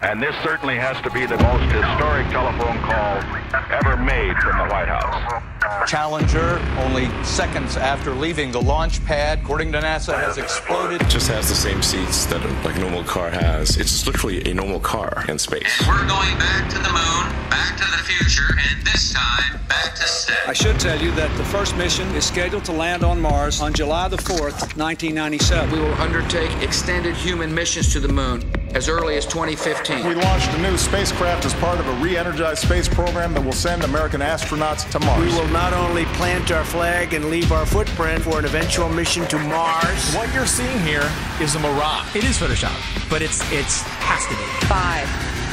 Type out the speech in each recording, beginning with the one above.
And this certainly has to be the most historic telephone call ever made from the White House. Challenger, only seconds after leaving the launch pad, according to NASA, has exploded. It just has the same seats that a normal car has. It's literally a normal car in space. And we're going back to the moon, back to the future, and this time, back to stay. I should tell you that the first mission is scheduled to land on Mars on July the 4th, 1997. We will undertake extended human missions to the moon as early as 2015. We launched a new spacecraft as part of a re-energized space program that will send American astronauts to Mars. We will not only plant our flag and leave our footprint for an eventual mission to Mars. What you're seeing here is a mirage. It is Photoshop, but it's has to be. 5,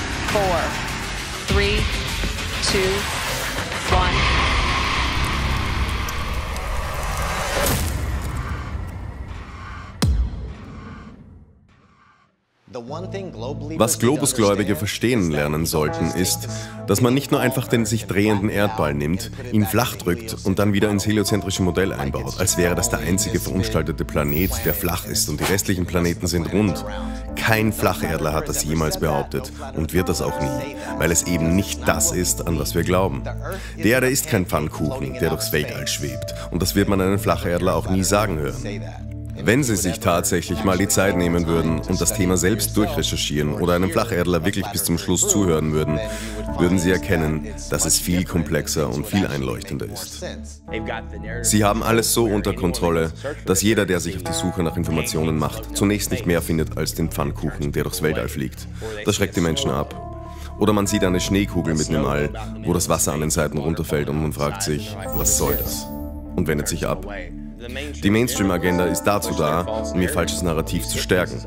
4, 3, 2, 1. Was Globusgläubige verstehen lernen sollten, ist, dass man nicht nur einfach den sich drehenden Erdball nimmt, ihn flach drückt und dann wieder ins heliozentrische Modell einbaut, als wäre das der einzige verunstaltete Planet, der flach ist und die restlichen Planeten sind rund. Kein Flacherdler hat das jemals behauptet und wird das auch nie, weil es eben nicht das ist, an was wir glauben. Die Erde ist kein Pfannkuchen, der durchs Weltall schwebt, und das wird man einen Flacherdler auch nie sagen hören. Wenn Sie sich tatsächlich mal die Zeit nehmen würden und das Thema selbst durchrecherchieren oder einem Flacherdler wirklich bis zum Schluss zuhören würden, würden Sie erkennen, dass es viel komplexer und viel einleuchtender ist. Sie haben alles so unter Kontrolle, dass jeder, der sich auf die Suche nach Informationen macht, zunächst nicht mehr findet als den Pfannkuchen, der durchs Weltall fliegt. Das schreckt die Menschen ab. Oder man sieht eine Schneekugel mitten im All, wo das Wasser an den Seiten runterfällt und man fragt sich, was soll das? Und wendet sich ab. Die Mainstream-Agenda ist dazu da, um ihr falsches Narrativ zu stärken.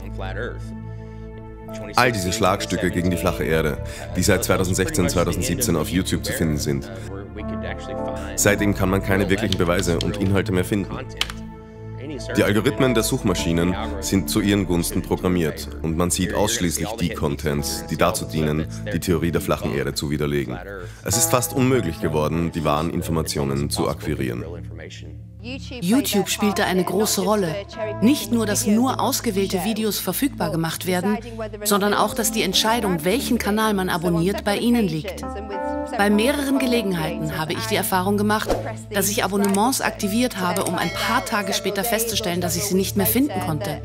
All diese Schlagstücke gegen die flache Erde, die seit 2016, 2017 auf YouTube zu finden sind. Seitdem kann man keine wirklichen Beweise und Inhalte mehr finden. Die Algorithmen der Suchmaschinen sind zu ihren Gunsten programmiert und man sieht ausschließlich die Contents, die dazu dienen, die Theorie der flachen Erde zu widerlegen. Es ist fast unmöglich geworden, die wahren Informationen zu akquirieren. YouTube spielte eine große Rolle. Nicht nur, dass nur ausgewählte Videos verfügbar gemacht werden, sondern auch, dass die Entscheidung, welchen Kanal man abonniert, bei Ihnen liegt. Bei mehreren Gelegenheiten habe ich die Erfahrung gemacht, dass ich Abonnements aktiviert habe, um ein paar Tage später festzustellen, dass ich sie nicht mehr finden konnte.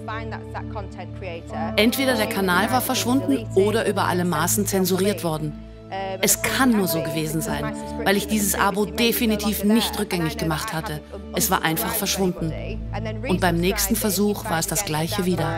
Entweder der Kanal war verschwunden oder über alle Maßen zensuriert worden. Es kann nur so gewesen sein, weil ich dieses Abo definitiv nicht rückgängig gemacht hatte. Es war einfach verschwunden. Und beim nächsten Versuch war es das Gleiche wieder.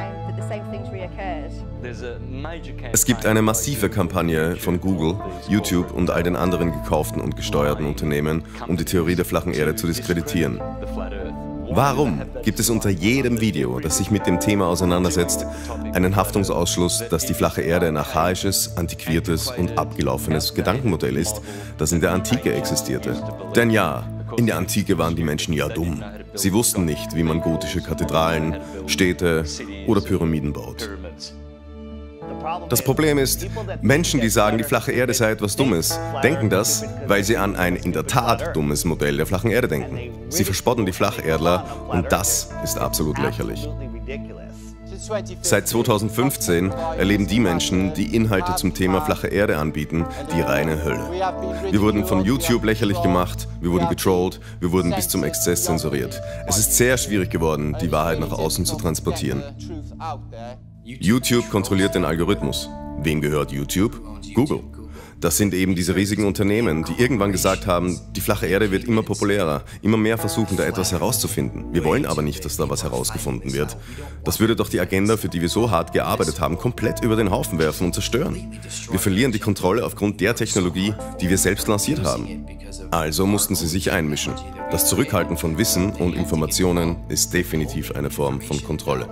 Es gibt eine massive Kampagne von Google, YouTube und all den anderen gekauften und gesteuerten Unternehmen, um die Theorie der flachen Erde zu diskreditieren. Warum gibt es unter jedem Video, das sich mit dem Thema auseinandersetzt, einen Haftungsausschluss, dass die flache Erde ein archaisches, antiquiertes und abgelaufenes Gedankenmodell ist, das in der Antike existierte? Denn ja, in der Antike waren die Menschen ja dumm. Sie wussten nicht, wie man gotische Kathedralen, Städte oder Pyramiden baut. Das Problem ist, Menschen, die sagen, die flache Erde sei etwas Dummes, denken das, weil sie an ein in der Tat dummes Modell der flachen Erde denken. Sie verspotten die Flacherdler und das ist absolut lächerlich. Seit 2015 erleben die Menschen, die Inhalte zum Thema flache Erde anbieten, die reine Hölle. Wir wurden von YouTube lächerlich gemacht, wir wurden getrollt, wir wurden bis zum Exzess zensuriert. Es ist sehr schwierig geworden, die Wahrheit nach außen zu transportieren. YouTube kontrolliert den Algorithmus. Wem gehört YouTube? Google. Das sind eben diese riesigen Unternehmen, die irgendwann gesagt haben, die flache Erde wird immer populärer, immer mehr versuchen, da etwas herauszufinden. Wir wollen aber nicht, dass da was herausgefunden wird. Das würde doch die Agenda, für die wir so hart gearbeitet haben, komplett über den Haufen werfen und zerstören. Wir verlieren die Kontrolle aufgrund der Technologie, die wir selbst lanciert haben. Also mussten sie sich einmischen. Das Zurückhalten von Wissen und Informationen ist definitiv eine Form von Kontrolle.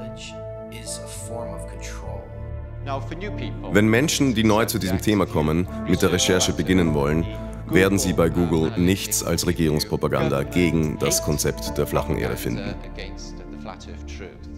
Wenn Menschen, die neu zu diesem Thema kommen, mit der Recherche beginnen wollen, werden sie bei Google nichts als Regierungspropaganda gegen das Konzept der flachen Erde finden.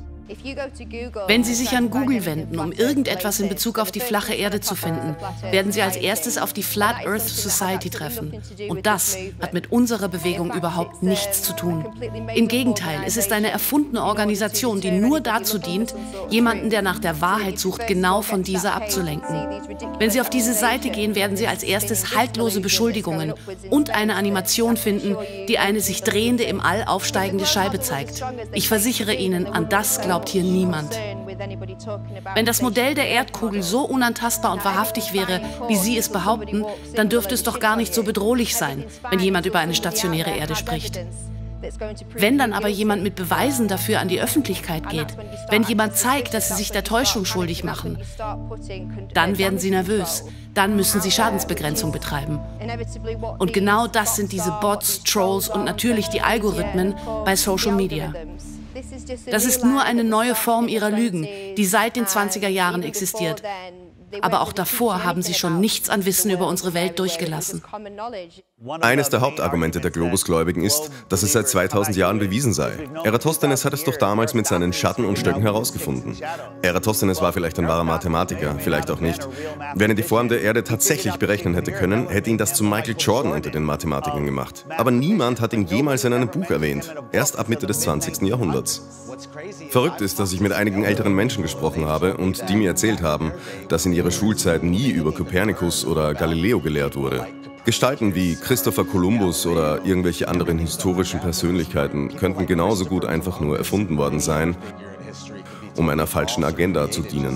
Wenn Sie sich an Google wenden, um irgendetwas in Bezug auf die flache Erde zu finden, werden Sie als erstes auf die Flat Earth Society treffen. Und das hat mit unserer Bewegung überhaupt nichts zu tun. Im Gegenteil, es ist eine erfundene Organisation, die nur dazu dient, jemanden, der nach der Wahrheit sucht, genau von dieser abzulenken. Wenn Sie auf diese Seite gehen, werden Sie als erstes haltlose Beschuldigungen und eine Animation finden, die eine sich drehende, im All aufsteigende Scheibe zeigt. Ich versichere Ihnen, an das glaubt hier niemand. Wenn das Modell der Erdkugel so unantastbar und wahrhaftig wäre, wie Sie es behaupten, dann dürfte es doch gar nicht so bedrohlich sein, wenn jemand über eine stationäre Erde spricht. Wenn dann aber jemand mit Beweisen dafür an die Öffentlichkeit geht, wenn jemand zeigt, dass Sie sich der Täuschung schuldig machen, dann werden Sie nervös. Dann müssen Sie Schadensbegrenzung betreiben. Und genau das sind diese Bots, Trolls und natürlich die Algorithmen bei Social Media. Das ist nur eine neue Form ihrer Lügen, die seit den 20er Jahren existiert. Aber auch davor haben sie schon nichts an Wissen über unsere Welt durchgelassen. Eines der Hauptargumente der Globusgläubigen ist, dass es seit 2000 Jahren bewiesen sei. Eratosthenes hat es doch damals mit seinen Schatten und Stöcken herausgefunden. Eratosthenes war vielleicht ein wahrer Mathematiker, vielleicht auch nicht. Wenn er die Form der Erde tatsächlich berechnen hätte können, hätte ihn das zu Michael Jordan unter den Mathematikern gemacht. Aber niemand hat ihn jemals in einem Buch erwähnt, erst ab Mitte des 20. Jahrhunderts. Verrückt ist, dass ich mit einigen älteren Menschen gesprochen habe und die mir erzählt haben, dass in ihrer Schulzeit nie über Kopernikus oder Galileo gelehrt wurde. Gestalten wie Christopher Columbus oder irgendwelche anderen historischen Persönlichkeiten könnten genauso gut einfach nur erfunden worden sein, um einer falschen Agenda zu dienen.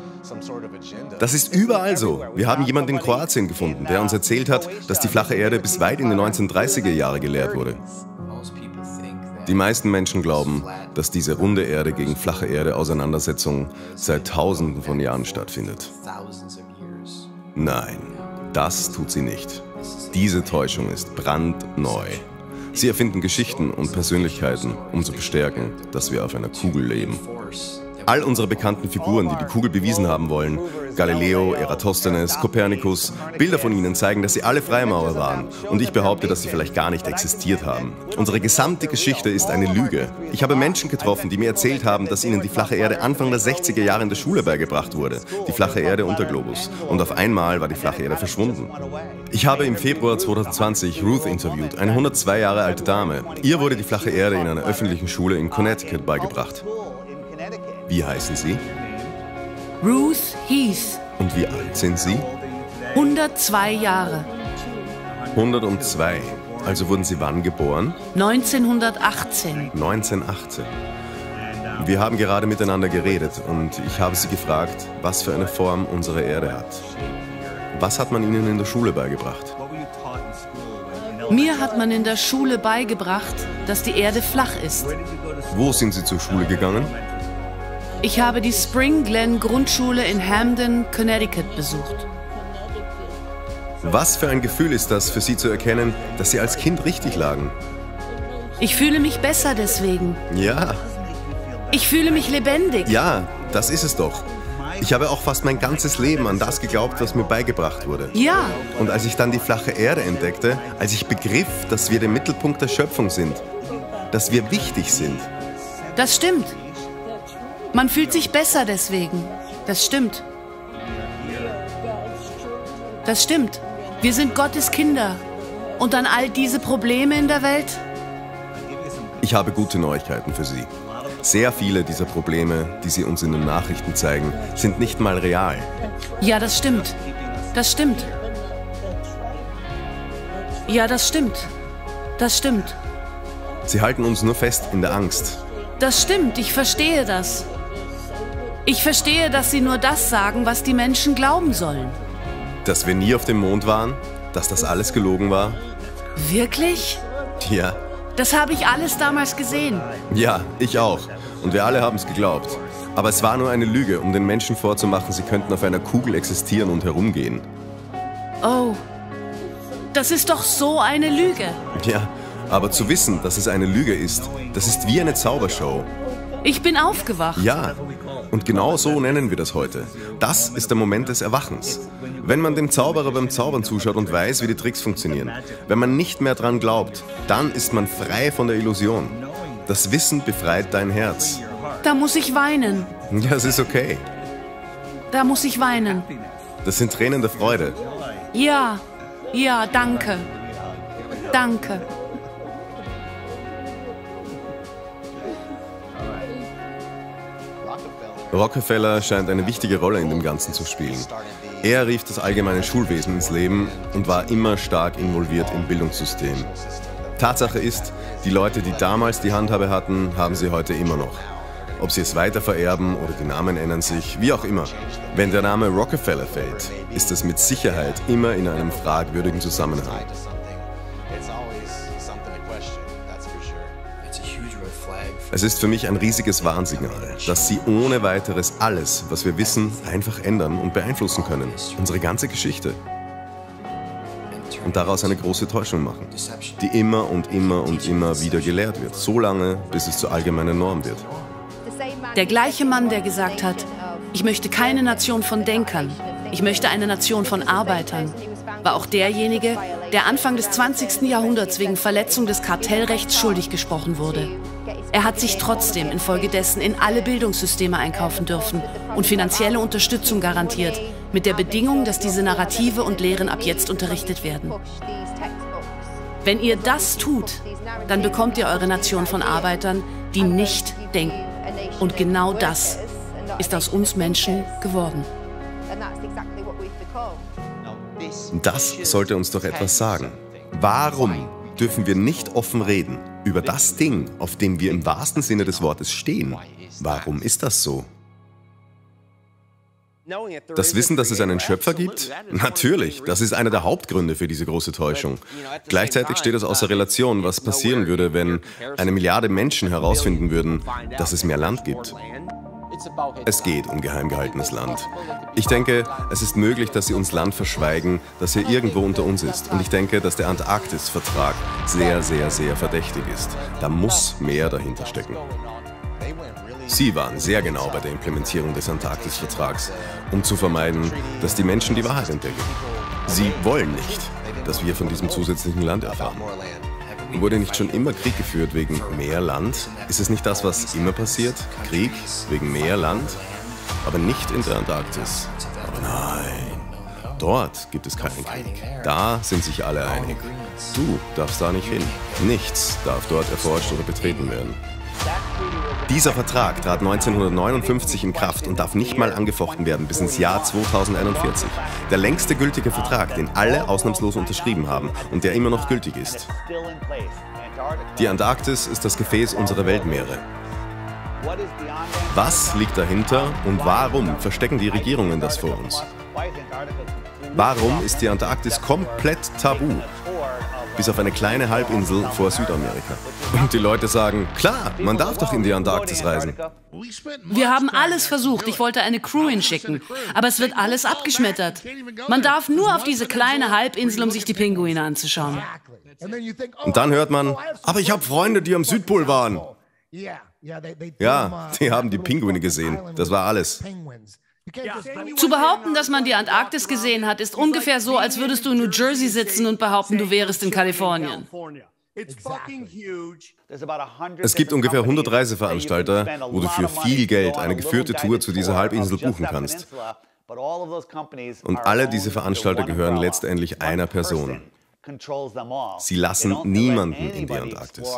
Das ist überall so. Wir haben jemanden in Kroatien gefunden, der uns erzählt hat, dass die flache Erde bis weit in die 1930er Jahre gelehrt wurde. Die meisten Menschen glauben, dass diese runde Erde gegen flache Erde Auseinandersetzung seit Tausenden von Jahren stattfindet. Nein, das tut sie nicht. Diese Täuschung ist brandneu. Sie erfinden Geschichten und Persönlichkeiten, um zu bestärken, dass wir auf einer Kugel leben. All unsere bekannten Figuren, die die Kugel bewiesen haben wollen, Galileo, Eratosthenes, Kopernikus, Bilder von ihnen zeigen, dass sie alle Freimaurer waren. Und ich behaupte, dass sie vielleicht gar nicht existiert haben. Unsere gesamte Geschichte ist eine Lüge. Ich habe Menschen getroffen, die mir erzählt haben, dass ihnen die flache Erde Anfang der 60er Jahre in der Schule beigebracht wurde. Die flache Erde und der Globus. Und auf einmal war die flache Erde verschwunden. Ich habe im Februar 2020 Ruth interviewt, eine 102 Jahre alte Dame. Ihr wurde die flache Erde in einer öffentlichen Schule in Connecticut beigebracht. Wie heißen Sie? Ruth Heath. Und wie alt sind Sie? 102 Jahre. 102. Also wurden Sie wann geboren? 1918. 1918. Wir haben gerade miteinander geredet und ich habe Sie gefragt, was für eine Form unsere Erde hat. Was hat man Ihnen in der Schule beigebracht? Mir hat man in der Schule beigebracht, dass die Erde flach ist. Wo sind Sie zur Schule gegangen? Ich habe die Spring Glen Grundschule in Hamden, Connecticut besucht. Was für ein Gefühl ist das, für Sie zu erkennen, dass Sie als Kind richtig lagen? Ich fühle mich besser deswegen. Ja. Ich fühle mich lebendig. Ja, das ist es doch. Ich habe auch fast mein ganzes Leben an das geglaubt, was mir beigebracht wurde. Ja. Und als ich dann die flache Erde entdeckte, als ich begriff, dass wir der Mittelpunkt der Schöpfung sind, dass wir wichtig sind. Das stimmt. Man fühlt sich besser deswegen. Das stimmt. Das stimmt. Wir sind Gottes Kinder. Und dann all diese Probleme in der Welt? Ich habe gute Neuigkeiten für Sie. Sehr viele dieser Probleme, die Sie uns in den Nachrichten zeigen, sind nicht mal real. Ja, das stimmt. Das stimmt. Ja, das stimmt. Das stimmt. Sie halten uns nur fest in der Angst. Das stimmt, ich verstehe das. Ich verstehe, dass Sie nur das sagen, was die Menschen glauben sollen. Dass wir nie auf dem Mond waren? Dass das alles gelogen war? Wirklich? Ja. Das habe ich alles damals gesehen. Ja, ich auch. Und wir alle haben es geglaubt. Aber es war nur eine Lüge, um den Menschen vorzumachen, sie könnten auf einer Kugel existieren und herumgehen. Oh, das ist doch so eine Lüge. Ja, aber zu wissen, dass es eine Lüge ist, das ist wie eine Zaubershow. Ich bin aufgewacht. Ja, und genau so nennen wir das heute. Das ist der Moment des Erwachens. Wenn man dem Zauberer beim Zaubern zuschaut und weiß, wie die Tricks funktionieren, wenn man nicht mehr dran glaubt, dann ist man frei von der Illusion. Das Wissen befreit dein Herz. Da muss ich weinen. Ja, es ist okay. Da muss ich weinen. Das sind Tränen der Freude. Ja, ja, danke. Danke. Rockefeller scheint eine wichtige Rolle in dem Ganzen zu spielen. Er rief das allgemeine Schulwesen ins Leben und war immer stark involviert im Bildungssystem. Tatsache ist, die Leute, die damals die Handhabe hatten, haben sie heute immer noch. Ob sie es weiter vererben oder die Namen ändern sich, wie auch immer. Wenn der Name Rockefeller fällt, ist es mit Sicherheit immer in einem fragwürdigen Zusammenhang. Es ist für mich ein riesiges Warnsignal, dass sie ohne weiteres alles, was wir wissen, einfach ändern und beeinflussen können. Unsere ganze Geschichte. Und daraus eine große Täuschung machen, die immer und immer und immer wieder gelehrt wird, so lange, bis es zur allgemeinen Norm wird. Der gleiche Mann, der gesagt hat, ich möchte keine Nation von Denkern, ich möchte eine Nation von Arbeitern, war auch derjenige, der Anfang des 20. Jahrhunderts wegen Verletzung des Kartellrechts schuldig gesprochen wurde. Er hat sich trotzdem infolgedessen in alle Bildungssysteme einkaufen dürfen und finanzielle Unterstützung garantiert, mit der Bedingung, dass diese Narrative und Lehren ab jetzt unterrichtet werden. Wenn ihr das tut, dann bekommt ihr eure Nation von Arbeitern, die nicht denken. Und genau das ist aus uns Menschen geworden. Das sollte uns doch etwas sagen. Warum dürfen wir nicht offen reden über das Ding, auf dem wir im wahrsten Sinne des Wortes stehen? Warum ist das so? Das Wissen, dass es einen Schöpfer gibt? Natürlich, das ist einer der Hauptgründe für diese große Täuschung. Gleichzeitig steht es außer Relation, was passieren würde, wenn 1 Milliarde Menschen herausfinden würden, dass es mehr Land gibt. Es geht um geheim gehaltenes Land. Ich denke, es ist möglich, dass sie uns Land verschweigen, das hier irgendwo unter uns ist. Und ich denke, dass der Antarktis-Vertrag sehr, sehr, sehr verdächtig ist. Da muss mehr dahinter stecken. Sie waren sehr genau bei der Implementierung des Antarktis-Vertrags, um zu vermeiden, dass die Menschen die Wahrheit entdecken. Sie wollen nicht, dass wir von diesem zusätzlichen Land erfahren. Wurde nicht schon immer Krieg geführt wegen mehr Land? Ist es nicht das, was immer passiert? Krieg wegen mehr Land? Aber nicht in der Antarktis. Aber nein, dort gibt es keinen Krieg. Da sind sich alle einig. Du darfst da nicht hin. Nichts darf dort erforscht oder betreten werden. Dieser Vertrag trat 1959 in Kraft und darf nicht mal angefochten werden bis ins Jahr 2041. Der längste gültige Vertrag, den alle ausnahmslos unterschrieben haben und der immer noch gültig ist. Die Antarktis ist das Gefäß unserer Weltmeere. Was liegt dahinter und warum verstecken die Regierungen das vor uns? Warum ist die Antarktis komplett tabu? Bis auf eine kleine Halbinsel vor Südamerika. Und die Leute sagen, klar, man darf doch in die Antarktis reisen. Wir haben alles versucht, ich wollte eine Crew hinschicken, aber es wird alles abgeschmettert. Man darf nur auf diese kleine Halbinsel, um sich die Pinguine anzuschauen. Und dann hört man, aber ich habe Freunde, die am Südpol waren. Ja, die haben die Pinguine gesehen, das war alles. Zu behaupten, dass man die Antarktis gesehen hat, ist ungefähr so, als würdest du in New Jersey sitzen und behaupten, du wärest in Kalifornien. Es gibt ungefähr 100 Reiseveranstalter, wo du für viel Geld eine geführte Tour zu dieser Halbinsel buchen kannst. Und alle diese Veranstalter gehören letztendlich einer Person. Sie lassen niemanden in die Antarktis.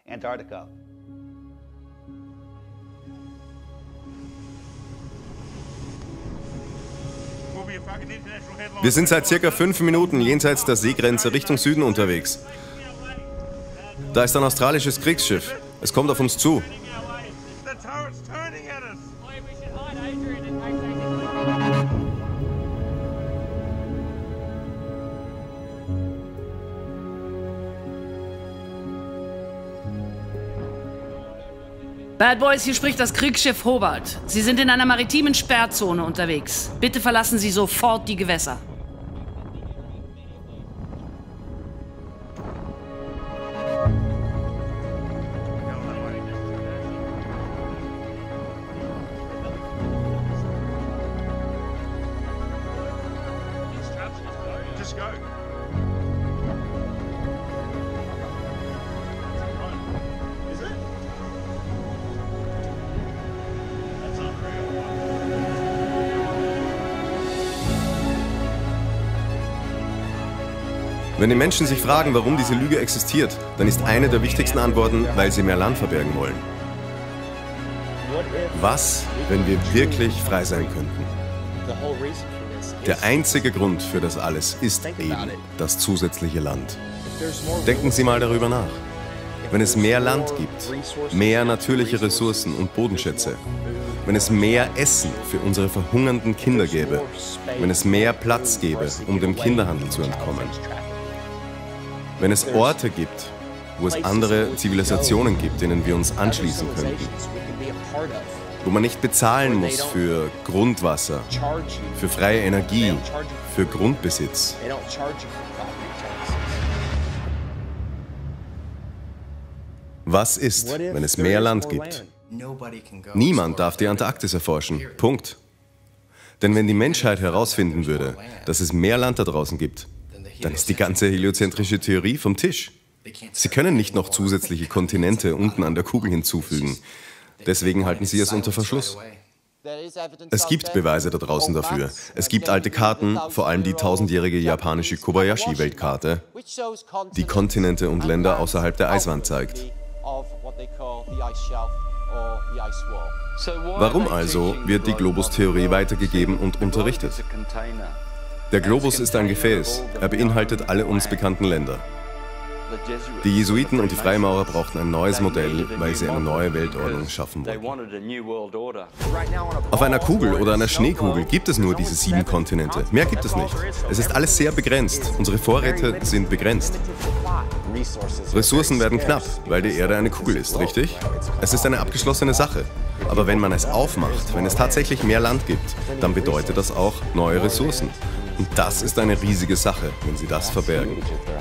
Wir sind seit circa 5 Minuten jenseits der Seegrenze Richtung Süden unterwegs. Da ist ein australisches Kriegsschiff. Es kommt auf uns zu. Bad Boys, hier spricht das Kriegsschiff Hobart. Sie sind in einer maritimen Sperrzone unterwegs. Bitte verlassen Sie sofort die Gewässer. Wenn die Menschen sich fragen, warum diese Lüge existiert, dann ist eine der wichtigsten Antworten, weil sie mehr Land verbergen wollen. Was, wenn wir wirklich frei sein könnten? Der einzige Grund für das alles ist eben das zusätzliche Land. Denken Sie mal darüber nach. Wenn es mehr Land gibt, mehr natürliche Ressourcen und Bodenschätze, wenn es mehr Essen für unsere verhungernden Kinder gäbe, wenn es mehr Platz gäbe, um dem Kinderhandel zu entkommen, wenn es Orte gibt, wo es andere Zivilisationen gibt, denen wir uns anschließen könnten, wo man nicht bezahlen muss für Grundwasser, für freie Energie, für Grundbesitz. Was ist, wenn es mehr Land gibt? Niemand darf die Antarktis erforschen. Punkt. Denn wenn die Menschheit herausfinden würde, dass es mehr Land da draußen gibt, dann ist die ganze heliozentrische Theorie vom Tisch. Sie können nicht noch zusätzliche Kontinente unten an der Kugel hinzufügen. Deswegen halten sie es unter Verschluss. Es gibt Beweise da draußen dafür. Es gibt alte Karten, vor allem die 1000-jährige japanische Kobayashi-Weltkarte, die Kontinente und Länder außerhalb der Eiswand zeigt. Warum also wird die Globus-Theorie weitergegeben und unterrichtet? Der Globus ist ein Gefäß. Er beinhaltet alle uns bekannten Länder. Die Jesuiten und die Freimaurer brauchten ein neues Modell, weil sie eine neue Weltordnung schaffen wollten. Auf einer Kugel oder einer Schneekugel gibt es nur diese 7 Kontinente. Mehr gibt es nicht. Es ist alles sehr begrenzt. Unsere Vorräte sind begrenzt. Ressourcen werden knapp, weil die Erde eine Kugel ist, richtig? Es ist eine abgeschlossene Sache. Aber wenn man es aufmacht, wenn es tatsächlich mehr Land gibt, dann bedeutet das auch neue Ressourcen. Und das ist eine riesige Sache, wenn sie das verbergen.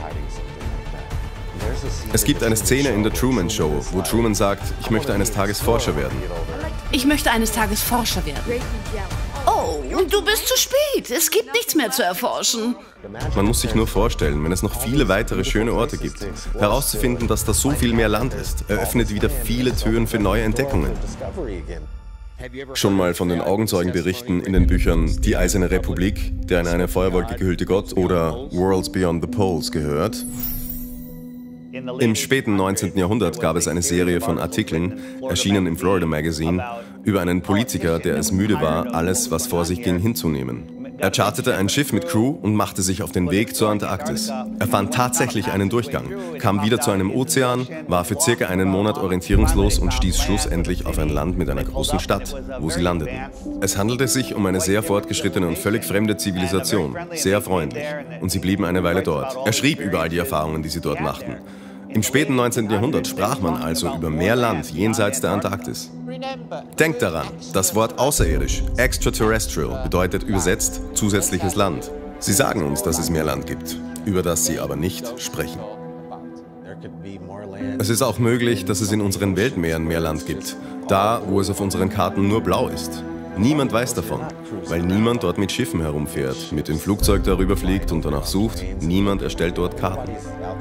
Es gibt eine Szene in der Truman Show, wo Truman sagt, ich möchte eines Tages Forscher werden. Ich möchte eines Tages Forscher werden. Oh, und du bist zu spät. Es gibt nichts mehr zu erforschen. Man muss sich nur vorstellen, wenn es noch viele weitere schöne Orte gibt. Herauszufinden, dass da so viel mehr Land ist, eröffnet wieder viele Türen für neue Entdeckungen. Schon mal von den Augenzeugenberichten in den Büchern Die Eiserne Republik, der in eine Feuerwolke gehüllte Gott oder Worlds Beyond the Poles gehört? Im späten 19. Jahrhundert gab es eine Serie von Artikeln, erschienen im Florida Magazine, über einen Politiker, der es müde war, alles, was vor sich ging, hinzunehmen. Er charterte ein Schiff mit Crew und machte sich auf den Weg zur Antarktis. Er fand tatsächlich einen Durchgang, kam wieder zu einem Ozean, war für circa einen Monat orientierungslos und stieß schlussendlich auf ein Land mit einer großen Stadt, wo sie landeten. Es handelte sich um eine sehr fortgeschrittene und völlig fremde Zivilisation, sehr freundlich. Und sie blieben eine Weile dort. Er schrieb über all die Erfahrungen, die sie dort machten. Im späten 19. Jahrhundert sprach man also über mehr Land jenseits der Antarktis. Denkt daran, das Wort außerirdisch, extraterrestrial, bedeutet übersetzt zusätzliches Land. Sie sagen uns, dass es mehr Land gibt, über das sie aber nicht sprechen. Es ist auch möglich, dass es in unseren Weltmeeren mehr Land gibt, da, wo es auf unseren Karten nur blau ist. Niemand weiß davon, weil niemand dort mit Schiffen herumfährt, mit dem Flugzeug darüber fliegt und danach sucht. Niemand erstellt dort Karten.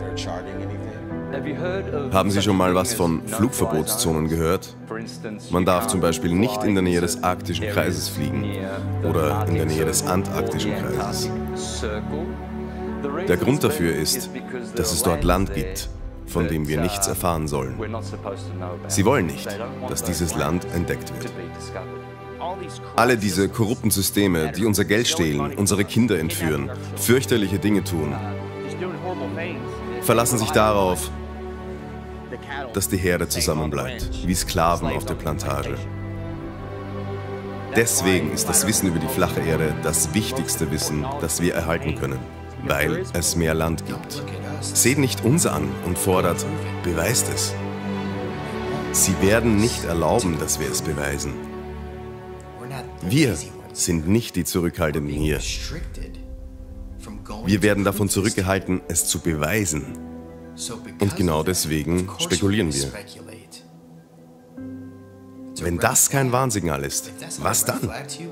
Haben Sie schon mal was von Flugverbotszonen gehört? Man darf zum Beispiel nicht in der Nähe des arktischen Kreises fliegen oder in der Nähe des antarktischen Kreises. Der Grund dafür ist, dass es dort Land gibt, von dem wir nichts erfahren sollen. Sie wollen nicht, dass dieses Land entdeckt wird. Alle diese korrupten Systeme, die unser Geld stehlen, unsere Kinder entführen, fürchterliche Dinge tun, verlassen sich darauf, dass die Herde zusammenbleibt, wie Sklaven auf der Plantage. Deswegen ist das Wissen über die flache Erde das wichtigste Wissen, das wir erhalten können, weil es mehr Land gibt. Seht nicht uns an und fordert, beweist es. Sie werden nicht erlauben, dass wir es beweisen. Wir sind nicht die Zurückhaltenden hier. Wir werden davon zurückgehalten, es zu beweisen. Und genau deswegen spekulieren wir. Wenn das kein Warnsignal ist, was dann?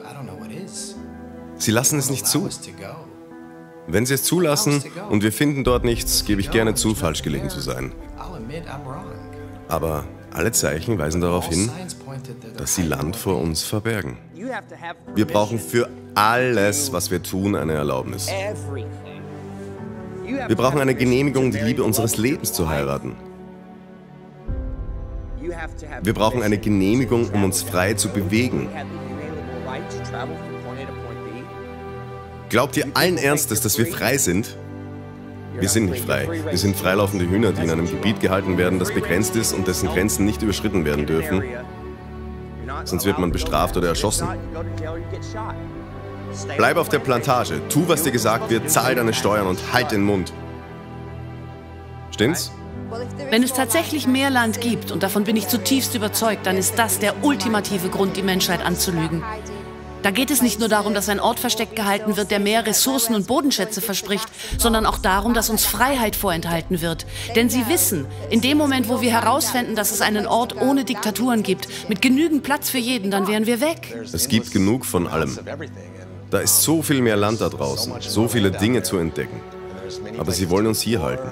Sie lassen es nicht zu. Wenn Sie es zulassen und wir finden dort nichts, gebe ich gerne zu, falsch gelegen zu sein. Aber alle Zeichen weisen darauf hin, dass sie Land vor uns verbergen. Wir brauchen für alles, was wir tun, eine Erlaubnis. Wir brauchen eine Genehmigung, die Liebe unseres Lebens zu heiraten. Wir brauchen eine Genehmigung, um uns frei zu bewegen. Glaubt ihr allen Ernstes, dass wir frei sind? Wir sind nicht frei. Wir sind freilaufende Hühner, die in einem Gebiet gehalten werden, das begrenzt ist und dessen Grenzen nicht überschritten werden dürfen. Sonst wird man bestraft oder erschossen. Bleib auf der Plantage, tu, was dir gesagt wird, zahl deine Steuern und halt den Mund. Stimmt's? Wenn es tatsächlich mehr Land gibt, und davon bin ich zutiefst überzeugt, dann ist das der ultimative Grund, die Menschheit anzulügen. Da geht es nicht nur darum, dass ein Ort versteckt gehalten wird, der mehr Ressourcen und Bodenschätze verspricht, sondern auch darum, dass uns Freiheit vorenthalten wird. Denn sie wissen, in dem Moment, wo wir herausfinden, dass es einen Ort ohne Diktaturen gibt, mit genügend Platz für jeden, dann wären wir weg. Es gibt genug von allem. Da ist so viel mehr Land da draußen, so viele Dinge zu entdecken. Aber sie wollen uns hier halten.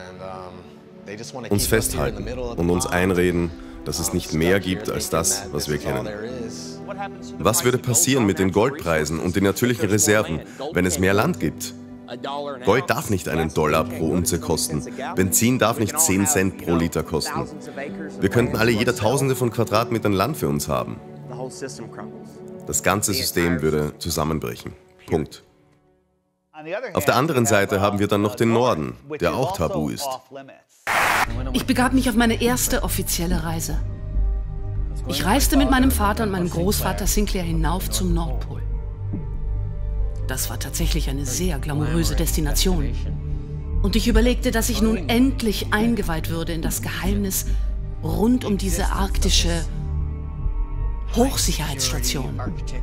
Uns festhalten und uns einreden, dass es nicht mehr gibt als das, was wir kennen. Was würde passieren mit den Goldpreisen und den natürlichen Reserven, wenn es mehr Land gibt? Gold darf nicht $1 pro Unze kosten. Benzin darf nicht 10 Cent pro Liter kosten. Wir könnten alle jeder Tausende von Quadratmetern Land für uns haben. Das ganze System würde zusammenbrechen. Punkt. Auf der anderen Seite haben wir dann noch den Norden, der auch tabu ist. Ich begab mich auf meine erste offizielle Reise. Ich reiste mit meinem Vater und meinem Großvater Sinclair hinauf zum Nordpol. Das war tatsächlich eine sehr glamouröse Destination. Und ich überlegte, dass ich nun endlich eingeweiht würde in das Geheimnis rund um diese arktische Hochsicherheitsstation.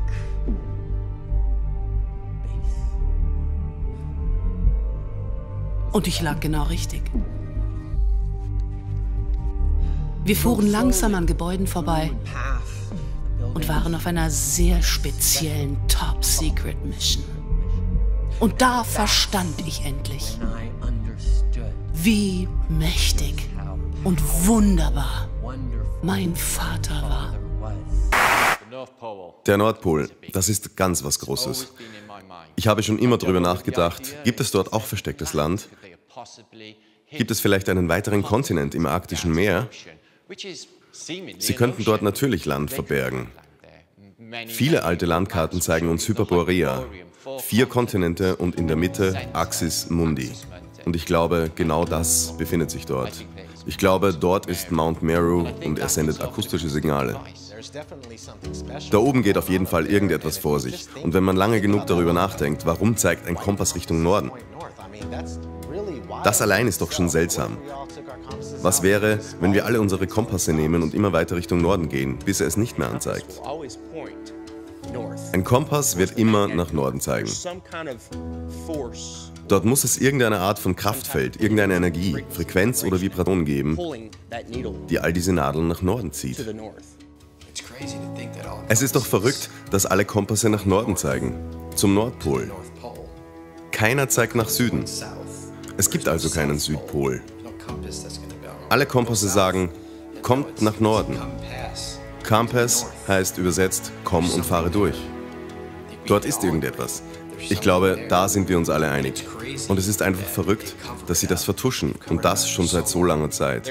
Und ich lag genau richtig. Wir fuhren langsam an Gebäuden vorbei und waren auf einer sehr speziellen Top-Secret-Mission. Und da verstand ich endlich, wie mächtig und wunderbar mein Vater war. Der Nordpol, das ist ganz was Großes. Ich habe schon immer darüber nachgedacht, gibt es dort auch verstecktes Land? Gibt es vielleicht einen weiteren Kontinent im arktischen Meer? Sie könnten dort natürlich Land verbergen. Viele alte Landkarten zeigen uns Hyperborea, 4 Kontinente und in der Mitte Axis Mundi. Und ich glaube, genau das befindet sich dort. Ich glaube, dort ist Mount Meru und er sendet akustische Signale. Da oben geht auf jeden Fall irgendetwas vor sich. Und wenn man lange genug darüber nachdenkt, warum zeigt ein Kompass Richtung Norden? Das allein ist doch schon seltsam. Was wäre, wenn wir alle unsere Kompasse nehmen und immer weiter Richtung Norden gehen, bis er es nicht mehr anzeigt? Ein Kompass wird immer nach Norden zeigen. Dort muss es irgendeine Art von Kraftfeld, irgendeine Energie, Frequenz oder Vibration geben, die all diese Nadeln nach Norden zieht. Es ist doch verrückt, dass alle Kompasse nach Norden zeigen, zum Nordpol. Keiner zeigt nach Süden. Es gibt also keinen Südpol. Alle Kompasse sagen, kommt nach Norden. Compass heißt übersetzt, komm und fahre durch. Dort ist irgendetwas. Ich glaube, da sind wir uns alle einig. Und es ist einfach verrückt, dass sie das vertuschen und das schon seit so langer Zeit.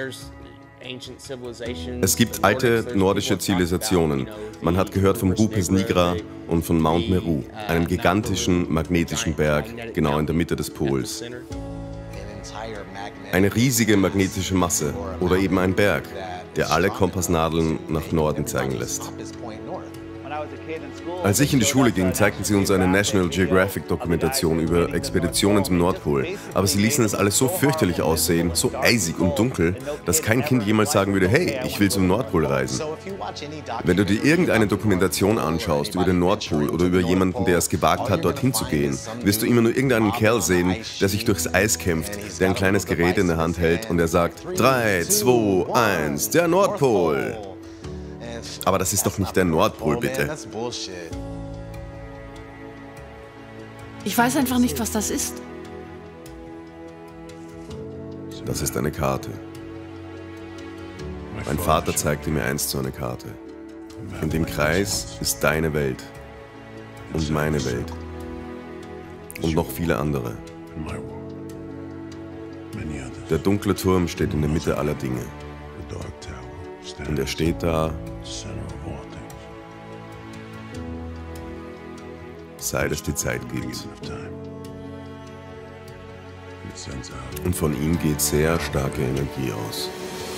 Es gibt alte nordische Zivilisationen. Man hat gehört vom Rupes Nigra und von Mount Meru, einem gigantischen magnetischen Berg genau in der Mitte des Pols. Eine riesige magnetische Masse oder eben ein Berg, der alle Kompassnadeln nach Norden zeigen lässt. Als ich in die Schule ging, zeigten sie uns eine National Geographic-Dokumentation über Expeditionen zum Nordpol. Aber sie ließen es alles so fürchterlich aussehen, so eisig und dunkel, dass kein Kind jemals sagen würde, hey, ich will zum Nordpol reisen. Wenn du dir irgendeine Dokumentation anschaust über den Nordpol oder über jemanden, der es gewagt hat, dorthin zu gehen, wirst du immer nur irgendeinen Kerl sehen, der sich durchs Eis kämpft, der ein kleines Gerät in der Hand hält und der sagt, 3, 2, 1, der Nordpol. Aber das ist doch nicht der Nordpol, bitte. Ich weiß einfach nicht, was das ist. Das ist eine Karte. Mein Vater zeigte mir einst so eine Karte. In dem Kreis ist deine Welt und meine Welt und noch viele andere. Der dunkle Turm steht in der Mitte aller Dinge. Und er steht da, seit es die Zeit gibt. Und von ihm geht sehr starke Energie aus.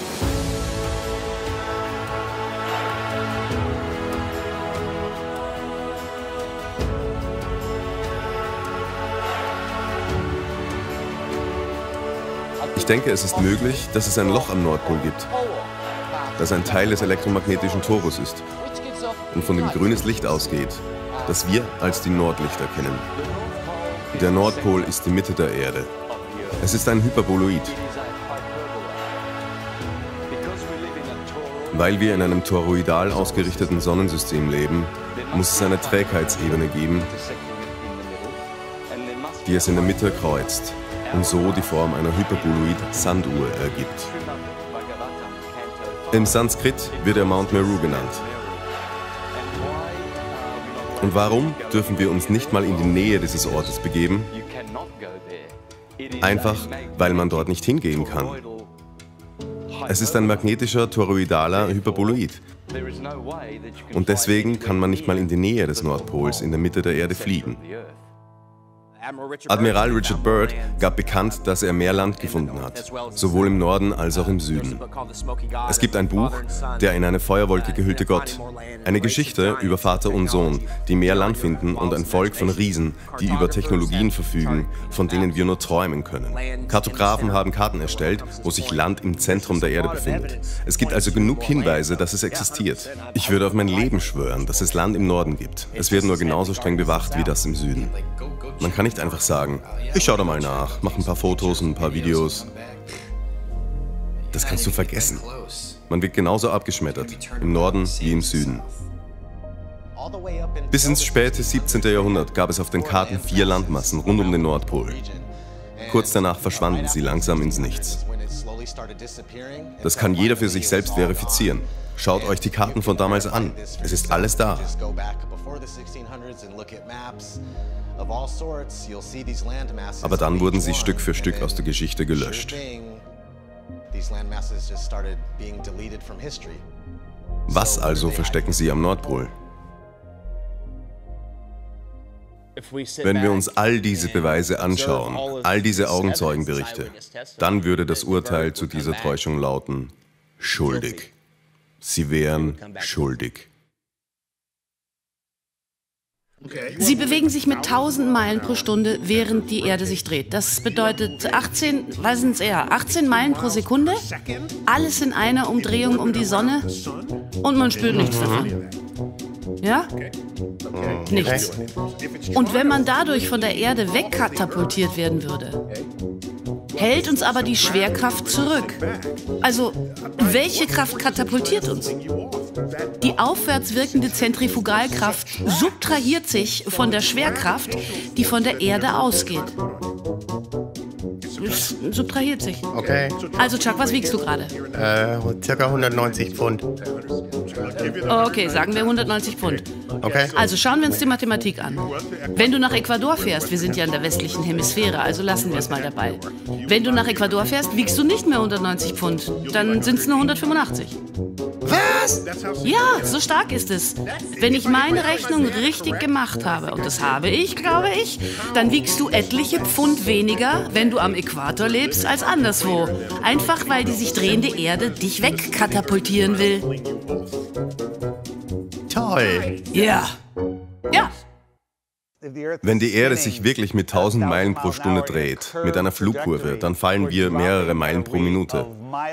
Ich denke, es ist möglich, dass es ein Loch am Nordpol gibt, das ein Teil des elektromagnetischen Torus ist und von dem grünes Licht ausgeht, das wir als die Nordlichter kennen. Der Nordpol ist die Mitte der Erde. Es ist ein Hyperboloid. Weil wir in einem toroidal ausgerichteten Sonnensystem leben, muss es eine Trägheitsebene geben, die es in der Mitte kreuzt und so die Form einer Hyperboloid-Sanduhr ergibt. Im Sanskrit wird er Mount Meru genannt. Und warum dürfen wir uns nicht mal in die Nähe dieses Ortes begeben? Einfach, weil man dort nicht hingehen kann. Es ist ein magnetischer, toroidaler Hyperboloid. Und deswegen kann man nicht mal in die Nähe des Nordpols in der Mitte der Erde fliegen. Admiral Richard Byrd gab bekannt, dass er mehr Land gefunden hat, sowohl im Norden als auch im Süden. Es gibt ein Buch, Der in eine Feuerwolke gehüllte Gott, eine Geschichte über Vater und Sohn, die mehr Land finden und ein Volk von Riesen, die über Technologien verfügen, von denen wir nur träumen können. Kartografen haben Karten erstellt, wo sich Land im Zentrum der Erde befindet. Es gibt also genug Hinweise, dass es existiert. Ich würde auf mein Leben schwören, dass es Land im Norden gibt. Es wird nur genauso streng bewacht wie das im Süden. Man kann nicht einfach sagen, ich schau da mal nach, mach ein paar Fotos und ein paar Videos. Das kannst du vergessen. Man wird genauso abgeschmettert, im Norden wie im Süden. Bis ins späte 17. Jahrhundert gab es auf den Karten 4 Landmassen rund um den Nordpol. Kurz danach verschwanden sie langsam ins Nichts. Das kann jeder für sich selbst verifizieren. Schaut euch die Karten von damals an. Es ist alles da. Aber dann wurden sie Stück für Stück aus der Geschichte gelöscht. Was also verstecken sie am Nordpol? Wenn wir uns all diese Beweise anschauen, all diese Augenzeugenberichte, dann würde das Urteil zu dieser Täuschung lauten: schuldig. Sie wären schuldig. Sie bewegen sich mit 1000 Meilen pro Stunde, während die Erde sich dreht. Das bedeutet 18 Meilen pro Sekunde, alles in einer Umdrehung um die Sonne und man spürt nichts davon. Ja? Nichts. Und wenn man dadurch von der Erde wegkatapultiert werden würde, hält uns aber die Schwerkraft zurück. Also, welche Kraft katapultiert uns? Die aufwärts wirkende Zentrifugalkraft subtrahiert sich von der Schwerkraft, die von der Erde ausgeht. Subtrahiert sich. Okay. Also Chuck, was wiegst du gerade? Circa 190 Pfund. Okay, sagen wir 190 Pfund. Okay. Also schauen wir uns die Mathematik an. Wenn du nach Ecuador fährst, wir sind ja in der westlichen Hemisphäre, also lassen wir es mal dabei. Wenn du nach Ecuador fährst, wiegst du nicht mehr 190 Pfund, dann sind es nur 185. Was? Ja, so stark ist es. Wenn ich meine Rechnung richtig gemacht habe, und das habe ich, glaube ich, dann wiegst du etliche Pfund weniger, wenn du am Äquator lebst, als anderswo. Einfach, weil die sich drehende Erde dich wegkatapultieren will. Toll. Ja. Ja. Wenn die Erde sich wirklich mit 1000 Meilen pro Stunde dreht, mit einer Flugkurve, dann fallen wir mehrere Meilen pro Minute.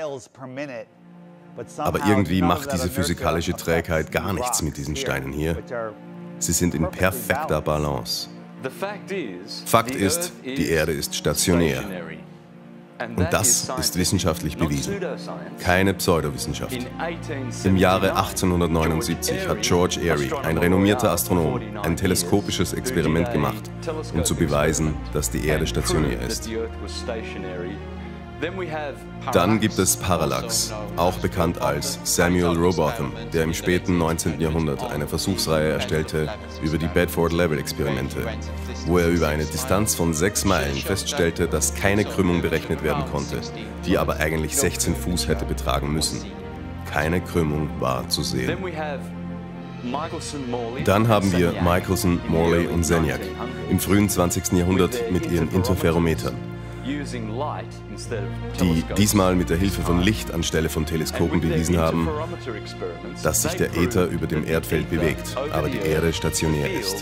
Aber irgendwie macht diese physikalische Trägheit gar nichts mit diesen Steinen hier. Sie sind in perfekter Balance. Fakt ist, die Erde ist stationär. Und das ist wissenschaftlich bewiesen. Keine Pseudowissenschaft. Im Jahre 1879 hat George Airy, ein renommierter Astronom, ein teleskopisches Experiment gemacht, um zu beweisen, dass die Erde stationär ist. Dann gibt es Parallax, auch bekannt als Samuel Rowbotham, der im späten 19. Jahrhundert eine Versuchsreihe erstellte über die Bedford-Level-Experimente, wo er über eine Distanz von 6 Meilen feststellte, dass keine Krümmung berechnet werden konnte, die aber eigentlich 16 Fuß hätte betragen müssen. Keine Krümmung war zu sehen. Dann haben wir Michelson, Morley und Sagnac im frühen 20. Jahrhundert mit ihren Interferometern, die diesmal mit der Hilfe von Licht anstelle von Teleskopen bewiesen haben, dass sich der Äther über dem Erdfeld bewegt, aber die Erde stationär ist.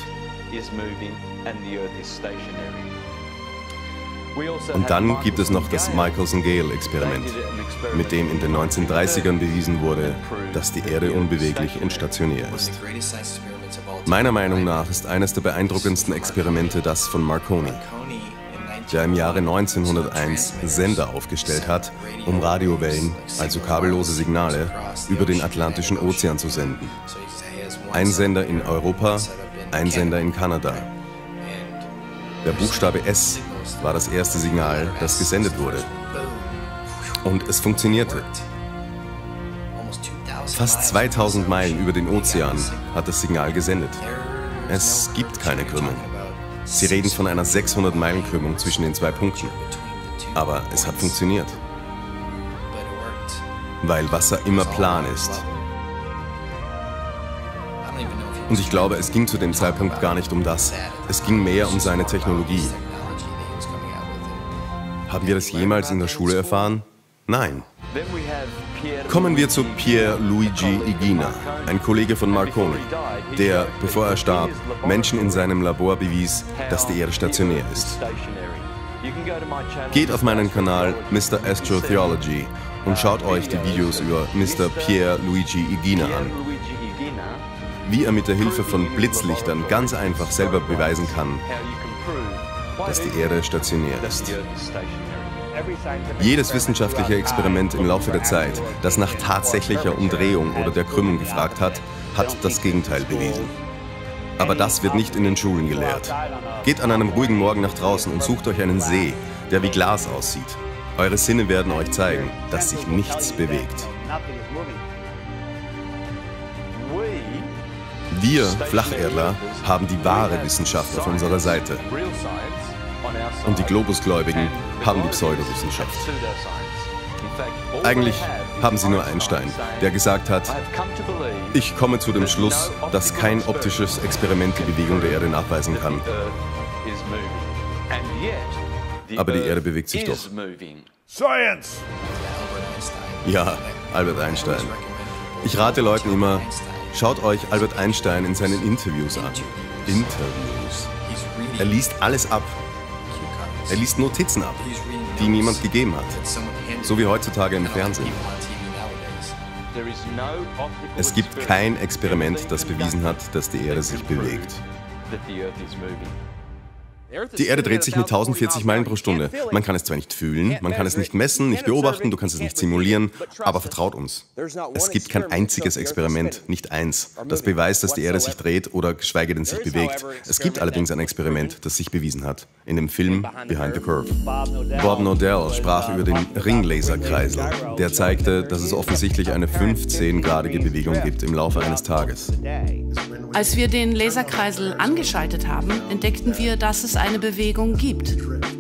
Und dann gibt es noch das Michelson-Gale-Experiment, mit dem in den 1930ern bewiesen wurde, dass die Erde unbeweglich und stationär ist. Meiner Meinung nach ist eines der beeindruckendsten Experimente das von Marconi, der im Jahre 1901 Sender aufgestellt hat, um Radiowellen, also kabellose Signale, über den Atlantischen Ozean zu senden. Ein Sender in Europa, ein Sender in Kanada. Der Buchstabe S war das erste Signal, das gesendet wurde. Und es funktionierte. Fast 2000 Meilen über den Ozean hat das Signal gesendet. Es gibt keine Krümmung. Sie reden von einer 600-Meilen-Krümmung zwischen den 2 Punkten. Aber es hat funktioniert. Weil Wasser immer plan ist. Und ich glaube, es ging zu dem Zeitpunkt gar nicht um das. Es ging mehr um seine Technologie. Haben wir das jemals in der Schule erfahren? Nein. Kommen wir zu Pier Luigi Igina, ein Kollege von Marconi, der, bevor er starb, Menschen in seinem Labor bewies, dass die Erde stationär ist. Geht auf meinen Kanal Mr. Astrotheology und schaut euch die Videos über Mr. Pier Luigi Igina an. Wie er mit der Hilfe von Blitzlichtern ganz einfach selber beweisen kann, dass die Erde stationär ist. Jedes wissenschaftliche Experiment im Laufe der Zeit, das nach tatsächlicher Umdrehung oder der Krümmung gefragt hat, hat das Gegenteil bewiesen. Aber das wird nicht in den Schulen gelehrt. Geht an einem ruhigen Morgen nach draußen und sucht euch einen See, der wie Glas aussieht. Eure Sinne werden euch zeigen, dass sich nichts bewegt. Wir, Flacherdler, haben die wahre Wissenschaft auf unserer Seite. Und die Globusgläubigen haben die Pseudowissenschaft. Eigentlich haben sie nur Einstein, der gesagt hat, ich komme zu dem Schluss, dass kein optisches Experiment die Bewegung der Erde nachweisen kann. Aber die Erde bewegt sich doch. Science! Ja, Albert Einstein. Ich rate Leuten immer, schaut euch Albert Einstein in seinen Interviews an. Interviews. Er liest alles ab. Er liest Notizen ab, die ihm jemand gegeben hat. So wie heutzutage im Fernsehen. Es gibt kein Experiment, das bewiesen hat, dass die Erde sich bewegt. Die Erde dreht sich mit 1040 Meilen pro Stunde. Man kann es zwar nicht fühlen, man kann es nicht messen, nicht beobachten, du kannst es nicht simulieren, aber vertraut uns. Es gibt kein einziges Experiment, nicht eins, das beweist, dass die Erde sich dreht oder geschweige denn sich bewegt. Es gibt allerdings ein Experiment, das sich bewiesen hat, in dem Film Behind the Curve. Bob Nodell sprach über den Ringlaserkreisel, der zeigte, dass es offensichtlich eine 15-gradige Bewegung gibt im Laufe eines Tages. Als wir den Laserkreisel angeschaltet haben, entdeckten wir, dass es eine Bewegung gibt.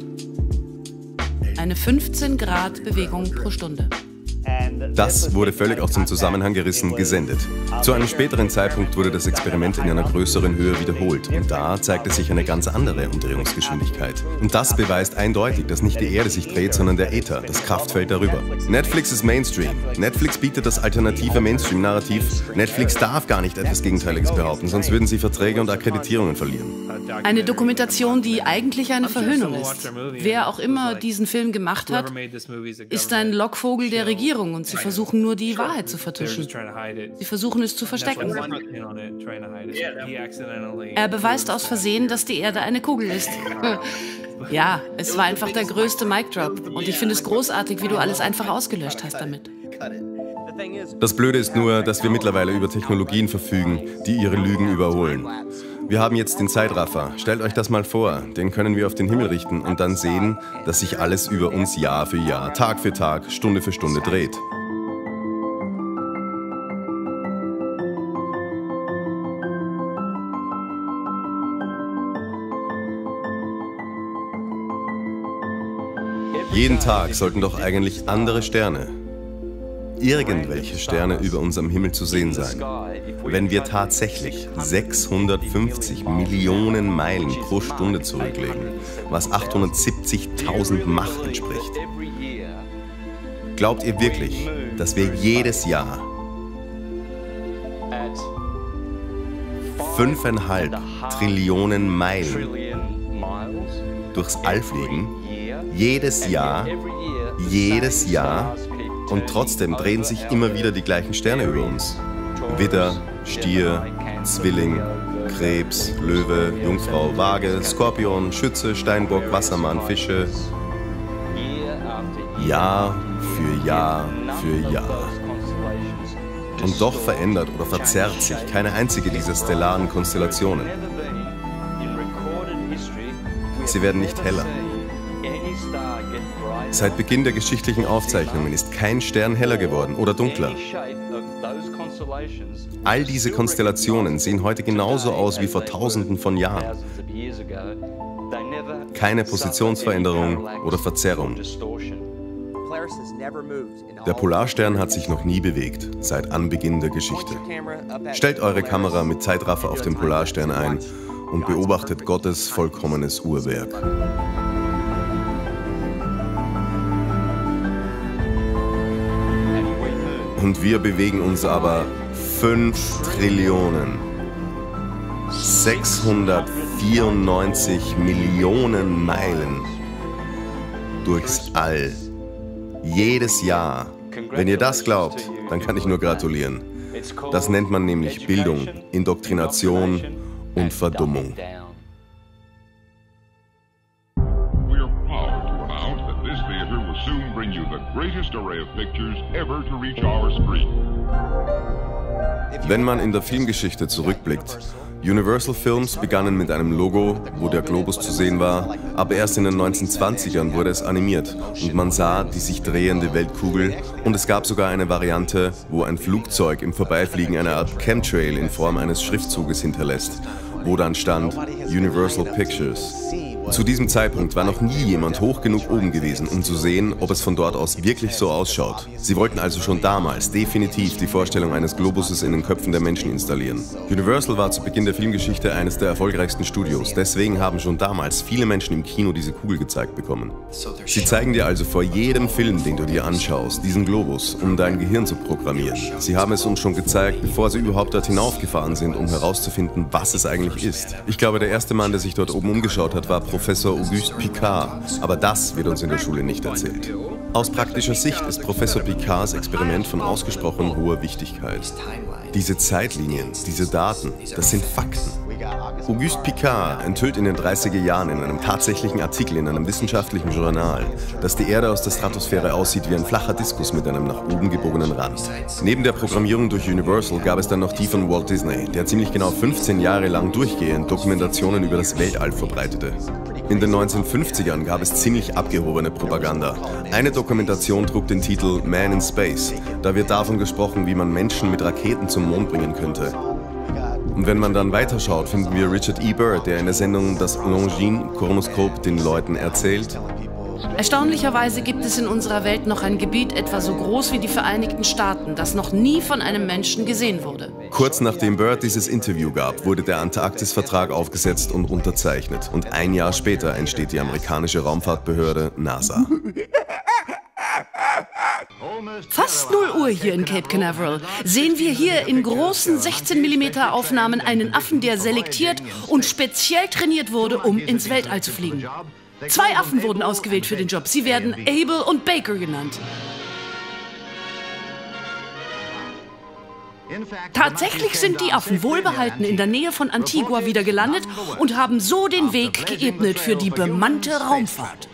Eine 15 Grad Bewegung pro Stunde. Das wurde völlig aus dem Zusammenhang gerissen gesendet. Zu einem späteren Zeitpunkt wurde das Experiment in einer größeren Höhe wiederholt und da zeigte sich eine ganz andere Umdrehungsgeschwindigkeit. Und das beweist eindeutig, dass nicht die Erde sich dreht, sondern der Äther, das Kraftfeld darüber. Netflix ist Mainstream. Netflix bietet das alternative Mainstream-Narrativ. Netflix darf gar nicht etwas Gegenteiliges behaupten, sonst würden sie Verträge und Akkreditierungen verlieren. Eine Dokumentation, die eigentlich eine Verhöhnung ist. Wer auch immer diesen Film gemacht hat, ist ein Lockvogel der Regierung und sie versuchen nur die Wahrheit zu vertuschen. Sie versuchen es zu verstecken. Er beweist aus Versehen, dass die Erde eine Kugel ist. Ja, es war einfach der größte Mic-Drop und ich finde es großartig, wie du alles einfach ausgelöscht hast damit. Das Blöde ist nur, dass wir mittlerweile über Technologien verfügen, die ihre Lügen überholen. Wir haben jetzt den Zeitraffer. Stellt euch das mal vor. Den können wir auf den Himmel richten und dann sehen, dass sich alles über uns Jahr für Jahr, Tag für Tag, Stunde für Stunde dreht. Jeden Tag sollten doch eigentlich andere Sterne, irgendwelche Sterne über unserem Himmel zu sehen sein. Wenn wir tatsächlich 650 Millionen Meilen pro Stunde zurücklegen, was 870.000 Mach entspricht. Glaubt ihr wirklich, dass wir jedes Jahr 5,5 Trillionen Meilen durchs All fliegen? Jedes Jahr, und trotzdem drehen sich immer wieder die gleichen Sterne über uns. Widder, Stier, Zwilling, Krebs, Löwe, Jungfrau, Waage, Skorpion, Schütze, Steinbock, Wassermann, Fische. Jahr für Jahr für Jahr. Und doch verändert oder verzerrt sich keine einzige dieser stellaren Konstellationen. Sie werden nicht heller. Seit Beginn der geschichtlichen Aufzeichnungen ist kein Stern heller geworden oder dunkler. All diese Konstellationen sehen heute genauso aus wie vor Tausenden von Jahren. Keine Positionsveränderung oder Verzerrung. Der Polarstern hat sich noch nie bewegt, seit Anbeginn der Geschichte. Stellt eure Kamera mit Zeitraffer auf den Polarstern ein und beobachtet Gottes vollkommenes Uhrwerk. Und wir bewegen uns aber 5 Trillionen 694 Millionen Meilen durchs All. Jedes Jahr. Wenn ihr das glaubt, dann kann ich nur gratulieren. Das nennt man nämlich Bildung, Indoktrination und Verdummung. Wenn man in der Filmgeschichte zurückblickt, Universal Films begannen mit einem Logo, wo der Globus zu sehen war, aber erst in den 1920ern wurde es animiert und man sah die sich drehende Weltkugel und es gab sogar eine Variante, wo ein Flugzeug im Vorbeifliegen eine Art Chemtrail in Form eines Schriftzuges hinterlässt, wo dann stand Universal Pictures. Zu diesem Zeitpunkt war noch nie jemand hoch genug oben gewesen, um zu sehen, ob es von dort aus wirklich so ausschaut. Sie wollten also schon damals definitiv die Vorstellung eines Globuses in den Köpfen der Menschen installieren. Universal war zu Beginn der Filmgeschichte eines der erfolgreichsten Studios, deswegen haben schon damals viele Menschen im Kino diese Kugel gezeigt bekommen. Sie zeigen dir also vor jedem Film, den du dir anschaust, diesen Globus, um dein Gehirn zu programmieren. Sie haben es uns schon gezeigt, bevor sie überhaupt dort hinaufgefahren sind, um herauszufinden, was es eigentlich ist. Ich glaube, der erste Mann, der sich dort oben umgeschaut hat, war Professor Auguste Piccard, aber das wird uns in der Schule nicht erzählt. Aus praktischer Sicht ist Professor Piccards Experiment von ausgesprochen hoher Wichtigkeit. Diese Zeitlinien, diese Daten, das sind Fakten. Auguste Piccard enthüllt in den 30er Jahren in einem tatsächlichen Artikel in einem wissenschaftlichen Journal, dass die Erde aus der Stratosphäre aussieht wie ein flacher Diskus mit einem nach oben gebogenen Rand. Neben der Programmierung durch Universal gab es dann noch die von Walt Disney, der ziemlich genau 15 Jahre lang durchgehend Dokumentationen über das Weltall verbreitete. In den 1950ern gab es ziemlich abgehobene Propaganda. Eine Dokumentation trug den Titel Man in Space. Da wird davon gesprochen, wie man Menschen mit Raketen zum Mond bringen könnte. Und wenn man dann weiterschaut, finden wir Richard E. Burr, der in der Sendung Das Longines-Chronoskop den Leuten erzählt: Erstaunlicherweise gibt es in unserer Welt noch ein Gebiet etwa so groß wie die Vereinigten Staaten, das noch nie von einem Menschen gesehen wurde. Kurz nachdem Burr dieses Interview gab, wurde der Antarktis-Vertrag aufgesetzt und unterzeichnet. Und ein Jahr später entsteht die amerikanische Raumfahrtbehörde NASA. Fast 0 Uhr hier in Cape Canaveral sehen wir hier in großen 16 mm Aufnahmen einen Affen, der selektiert und speziell trainiert wurde, um ins Weltall zu fliegen. 2 Affen wurden ausgewählt für den Job. Sie werden Abel und Baker genannt. Tatsächlich sind die Affen wohlbehalten in der Nähe von Antigua wieder gelandet und haben so den Weg geebnet für die bemannte Raumfahrt.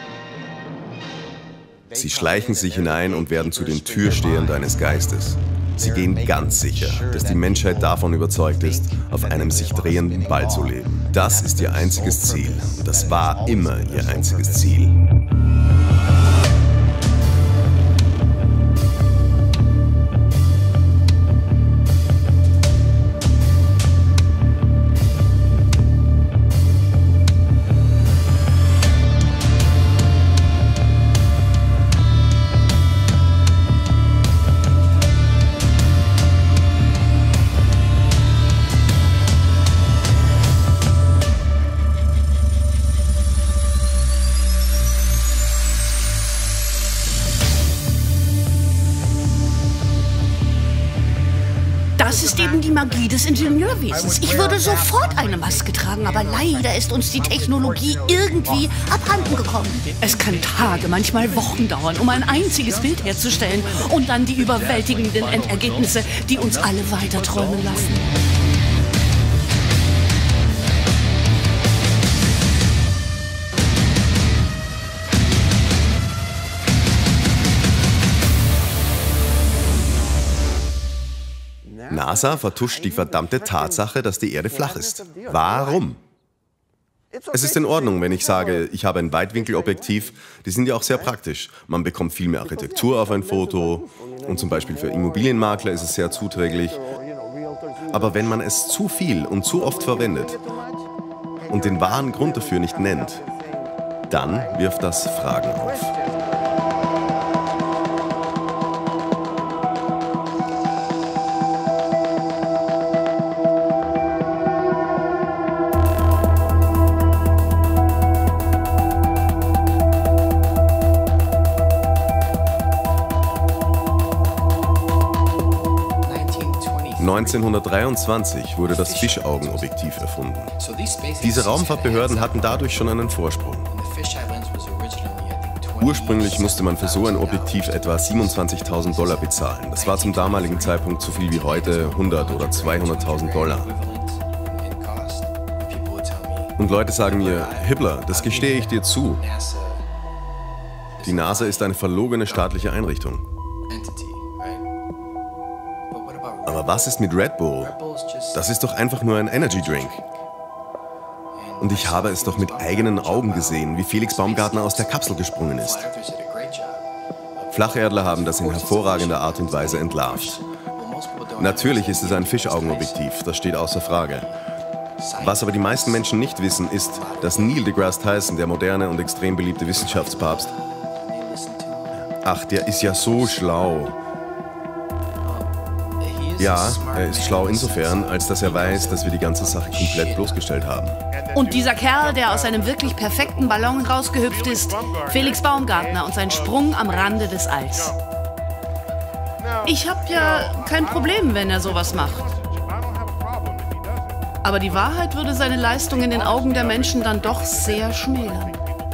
Sie schleichen sich hinein und werden zu den Türstehern deines Geistes. Sie gehen ganz sicher, dass die Menschheit davon überzeugt ist, auf einem sich drehenden Ball zu leben. Das ist ihr einziges Ziel. Das war immer ihr einziges Ziel. Das ist eben die Magie des Ingenieurwesens. Ich würde sofort eine Maske tragen, aber leider ist uns die Technologie irgendwie abhanden gekommen. Es kann Tage, manchmal Wochen dauern, um ein einziges Bild herzustellen und dann die überwältigenden Endergebnisse, die uns alle weiter träumen lassen. NASA vertuscht die verdammte Tatsache, dass die Erde flach ist. Warum? Es ist in Ordnung, wenn ich sage, ich habe ein Weitwinkelobjektiv. Die sind ja auch sehr praktisch. Man bekommt viel mehr Architektur auf ein Foto. Und zum Beispiel für Immobilienmakler ist es sehr zuträglich. Aber wenn man es zu viel und zu oft verwendet und den wahren Grund dafür nicht nennt, dann wirft das Fragen auf. (1923) wurde das Fischaugenobjektiv erfunden. Diese Raumfahrtbehörden hatten dadurch schon einen Vorsprung. Ursprünglich musste man für so ein Objektiv etwa $27.000 bezahlen. Das war zum damaligen Zeitpunkt so viel wie heute 100 oder 200.000 $. Und Leute sagen mir, Hibbler, das gestehe ich dir zu. Die NASA ist eine verlogene staatliche Einrichtung. Aber was ist mit Red Bull? Das ist doch einfach nur ein Energy Drink. Und ich habe es doch mit eigenen Augen gesehen, wie Felix Baumgartner aus der Kapsel gesprungen ist. Flacherdler haben das in hervorragender Art und Weise entlarvt. Natürlich ist es ein Fischaugenobjektiv, das steht außer Frage. Was aber die meisten Menschen nicht wissen, ist, dass Neil deGrasse Tyson, der moderne und extrem beliebte Wissenschaftspapst, ach, der ist ja so schlau. Ja, er ist schlau insofern, als dass er weiß, dass wir die ganze Sache komplett bloßgestellt haben. Und dieser Kerl, der aus einem wirklich perfekten Ballon rausgehüpft ist, Felix Baumgartner und sein Sprung am Rande des Alls. Ich habe ja kein Problem, wenn er sowas macht. Aber die Wahrheit würde seine Leistung in den Augen der Menschen dann doch sehr schmälern.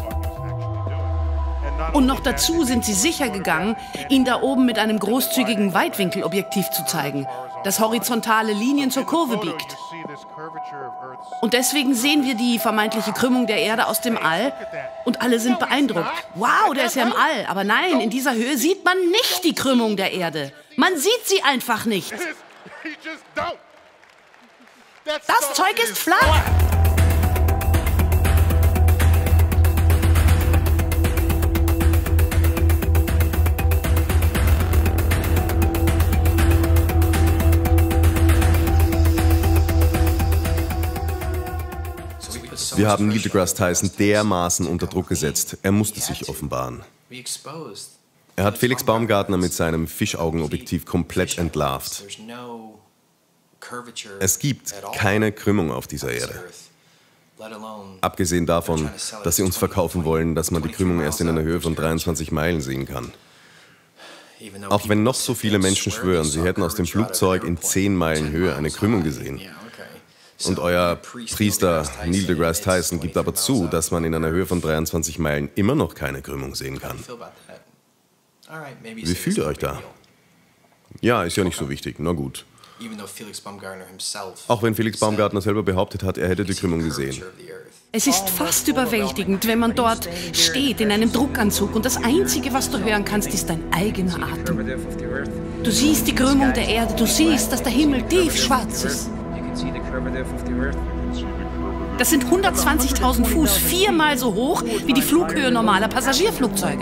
Und noch dazu sind sie sicher gegangen, ihn da oben mit einem großzügigen Weitwinkelobjektiv zu zeigen, das horizontale Linien zur Kurve biegt. Und deswegen sehen wir die vermeintliche Krümmung der Erde aus dem All und alle sind beeindruckt. Wow, der ist ja im All. Aber nein, in dieser Höhe sieht man nicht die Krümmung der Erde. Man sieht sie einfach nicht. Das Zeug ist flach. Wir haben Neil deGrasse Tyson dermaßen unter Druck gesetzt. Er musste sich offenbaren. Er hat Felix Baumgartner mit seinem Fischaugenobjektiv komplett entlarvt. Es gibt keine Krümmung auf dieser Erde. Abgesehen davon, dass sie uns verkaufen wollen, dass man die Krümmung erst in einer Höhe von 23 Meilen sehen kann. Auch wenn noch so viele Menschen schwören, sie hätten aus dem Flugzeug in 10 Meilen Höhe eine Krümmung gesehen. Und euer Priester Neil deGrasse Tyson gibt aber zu, dass man in einer Höhe von 23 Meilen immer noch keine Krümmung sehen kann. Wie fühlt ihr euch da? Ja, ist ja nicht so wichtig. Na gut. Auch wenn Felix Baumgartner selber behauptet hat, er hätte die Krümmung gesehen. Es ist fast überwältigend, wenn man dort steht in einem Druckanzug und das Einzige, was du hören kannst, ist dein eigener Atem. Du siehst die Krümmung der Erde, du siehst, dass der Himmel tiefschwarz ist. Das sind 120.000 Fuß, 4-mal so hoch wie die Flughöhe normaler Passagierflugzeuge.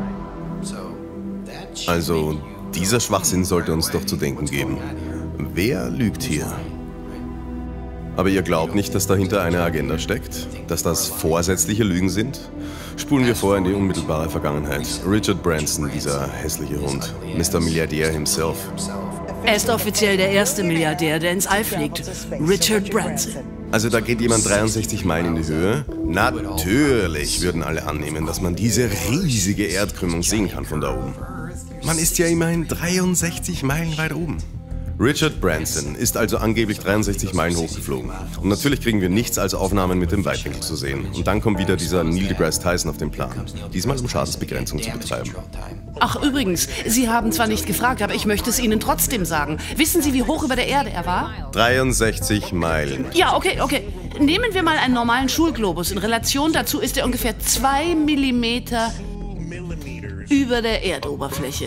Also, dieser Schwachsinn sollte uns doch zu denken geben. Wer lügt hier? Aber ihr glaubt nicht, dass dahinter eine Agenda steckt? Dass das vorsätzliche Lügen sind? Spulen wir vor in die unmittelbare Vergangenheit. Richard Branson, dieser hässliche Hund. Mr. Milliardär himself. Er ist offiziell der erste Milliardär, der ins All fliegt. Richard Branson. Also da geht jemand 63 Meilen in die Höhe. Natürlich würden alle annehmen, dass man diese riesige Erdkrümmung sehen kann von da oben. Man ist ja immerhin 63 Meilen weit oben. Richard Branson ist also angeblich 63 Meilen hochgeflogen. Und natürlich kriegen wir nichts als Aufnahmen mit dem Weitwinkel zu sehen. Und dann kommt wieder dieser Neil deGrasse Tyson auf den Plan. Diesmal um Schadensbegrenzung zu betreiben. Ach übrigens, Sie haben zwar nicht gefragt, aber ich möchte es Ihnen trotzdem sagen. Wissen Sie, wie hoch über der Erde er war? 63 Meilen. Ja, okay. Nehmen wir mal einen normalen Schulglobus. In Relation dazu ist er ungefähr 2 Millimeter über der Erdoberfläche.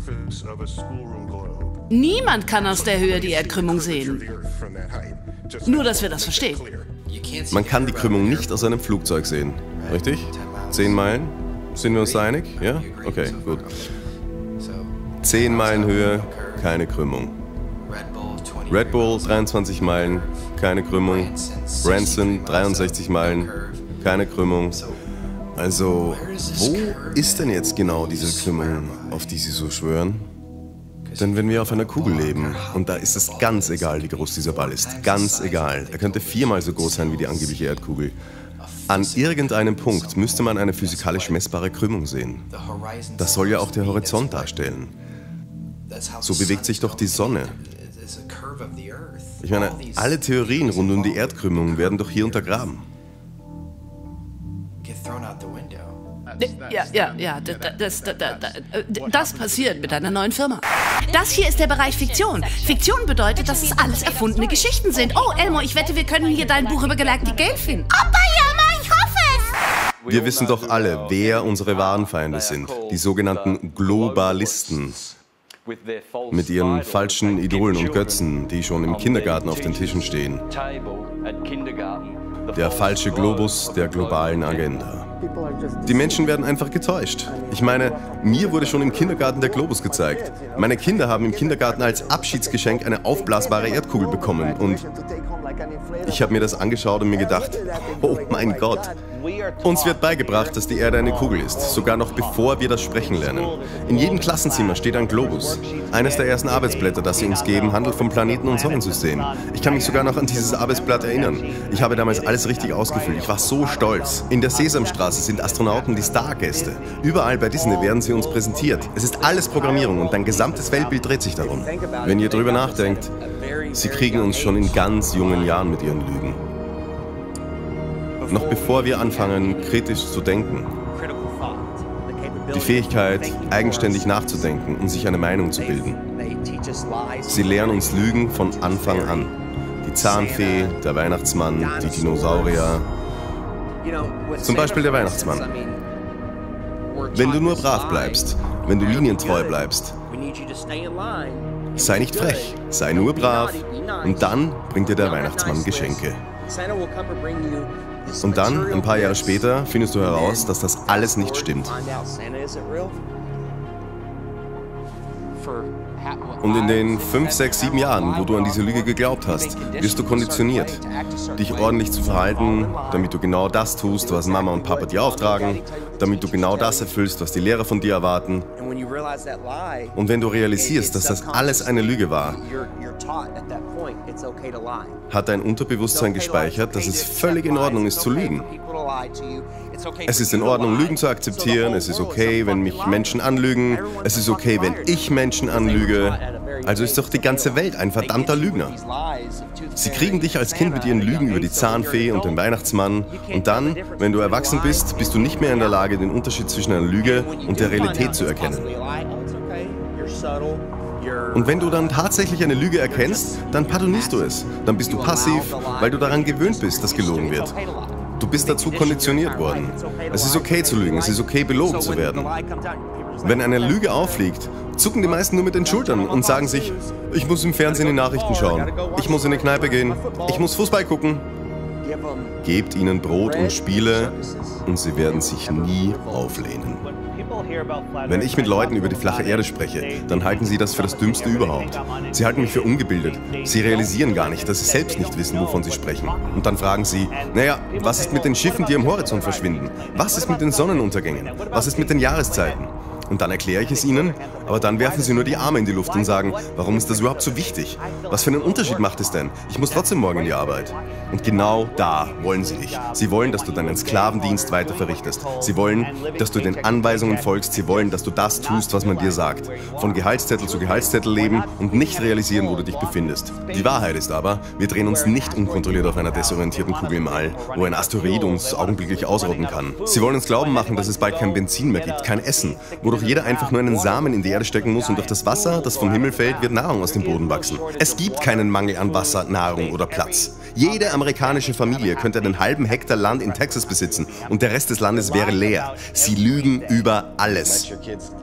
Niemand kann aus der Höhe die Erdkrümmung sehen. Nur, dass wir das verstehen. Man kann die Krümmung nicht aus einem Flugzeug sehen, richtig? 10 Meilen? Sind wir uns da einig? Ja? Okay, gut. 10 Meilen Höhe, keine Krümmung. Red Bull, 23 Meilen, keine Krümmung. Branson, 63 Meilen, keine Krümmung. Also, wo ist denn jetzt genau diese Krümmung, auf die Sie so schwören? Denn wenn wir auf einer Kugel leben, und da ist es ganz egal, wie groß dieser Ball ist, ganz egal, er könnte 4-mal so groß sein wie die angebliche Erdkugel, an irgendeinem Punkt müsste man eine physikalisch messbare Krümmung sehen. Das soll ja auch der Horizont darstellen. So bewegt sich doch die Sonne. Ich meine, alle Theorien rund um die Erdkrümmung werden doch hier untergraben. Ja, das passiert mit einer neuen Firma. Das hier ist der Bereich Fiktion. Fiktion bedeutet, dass es alles erfundene Geschichten sind. Oh, Elmo, ich wette, wir können hier dein Buch über Galactic Gale finden. Opa, Jammer, ich hoffe es! Wir wissen doch alle, wer unsere wahren Feinde sind. Die sogenannten Globalisten. Mit ihren falschen Idolen und Götzen, die schon im Kindergarten auf den Tischen stehen. Der falsche Globus der globalen Agenda. Die Menschen werden einfach getäuscht. Ich meine, mir wurde schon im Kindergarten der Globus gezeigt. Meine Kinder haben im Kindergarten als Abschiedsgeschenk eine aufblasbare Erdkugel bekommen und ich habe mir das angeschaut und mir gedacht, oh mein Gott. Uns wird beigebracht, dass die Erde eine Kugel ist, sogar noch bevor wir das Sprechen lernen. In jedem Klassenzimmer steht ein Globus. Eines der ersten Arbeitsblätter, das sie uns geben, handelt vom Planeten- und Sonnensystem. Ich kann mich sogar noch an dieses Arbeitsblatt erinnern. Ich habe damals alles richtig ausgefüllt. Ich war so stolz. In der Sesamstraße sind Astronauten die Stargäste. Überall bei Disney werden sie uns präsentiert. Es ist alles Programmierung und dein gesamtes Weltbild dreht sich darum. Wenn ihr drüber nachdenkt, sie kriegen uns schon in ganz jungen Jahren mit ihren Lügen. Noch bevor wir anfangen, kritisch zu denken. Die Fähigkeit, eigenständig nachzudenken und sich eine Meinung zu bilden. Sie lehren uns Lügen von Anfang an. Die Zahnfee, der Weihnachtsmann, die Dinosaurier. Zum Beispiel der Weihnachtsmann. Wenn du nur brav bleibst, wenn du linientreu bleibst, sei nicht frech, sei nur brav und dann bringt dir der Weihnachtsmann Geschenke. Und dann, ein paar Jahre später, findest du heraus, dass das alles nicht stimmt. Und in den 5, 6, 7 Jahren, wo du an diese Lüge geglaubt hast, wirst du konditioniert, dich ordentlich zu verhalten, damit du genau das tust, was Mama und Papa dir auftragen, damit du genau das erfüllst, was die Lehrer von dir erwarten. Und wenn du realisierst, dass das alles eine Lüge war, hat dein Unterbewusstsein gespeichert, dass es völlig in Ordnung ist zu lügen. Es ist in Ordnung, Lügen zu akzeptieren, es ist okay, wenn mich Menschen anlügen, es ist okay, wenn ich Menschen anlüge. Also ist doch die ganze Welt ein verdammter Lügner. Sie kriegen dich als Kind mit ihren Lügen über die Zahnfee und den Weihnachtsmann und dann, wenn du erwachsen bist, bist du nicht mehr in der Lage, den Unterschied zwischen einer Lüge und der Realität zu erkennen. Und wenn du dann tatsächlich eine Lüge erkennst, dann pardonierst du es. Dann bist du passiv, weil du daran gewöhnt bist, dass gelogen wird. Du bist dazu konditioniert worden. Es ist okay zu lügen, es ist okay, belogen zu werden. Wenn eine Lüge auffliegt, zucken die meisten nur mit den Schultern und sagen sich, ich muss im Fernsehen die Nachrichten schauen, ich muss in die Kneipe gehen, ich muss Fußball gucken. Gebt ihnen Brot und Spiele und sie werden sich nie auflehnen. Wenn ich mit Leuten über die flache Erde spreche, dann halten sie das für das Dümmste überhaupt. Sie halten mich für ungebildet. Sie realisieren gar nicht, dass sie selbst nicht wissen, wovon sie sprechen. Und dann fragen sie, naja, was ist mit den Schiffen, die am Horizont verschwinden? Was ist mit den Sonnenuntergängen? Was ist mit den Jahreszeiten? Und dann erkläre ich es ihnen, aber dann werfen sie nur die Arme in die Luft und sagen, warum ist das überhaupt so wichtig? Was für einen Unterschied macht es denn? Ich muss trotzdem morgen in die Arbeit. Und genau da wollen sie dich. Sie wollen, dass du deinen Sklavendienst weiter verrichtest. Sie wollen, dass du den Anweisungen folgst. Sie wollen, dass du das tust, was man dir sagt. Von Gehaltszettel zu Gehaltszettel leben und nicht realisieren, wo du dich befindest. Die Wahrheit ist aber, wir drehen uns nicht unkontrolliert auf einer desorientierten Kugel im All, wo ein Asteroid uns augenblicklich ausrotten kann. Sie wollen uns glauben machen, dass es bald kein Benzin mehr gibt, kein Essen, wodurch jeder einfach nur einen Samen in die Erde stecken muss und durch das Wasser, das vom Himmel fällt, wird Nahrung aus dem Boden wachsen. Es gibt keinen Mangel an Wasser, Nahrung oder Platz. Jede amerikanische Familie könnte einen halben Hektar Land in Texas besitzen und der Rest des Landes wäre leer. Sie lügen über alles.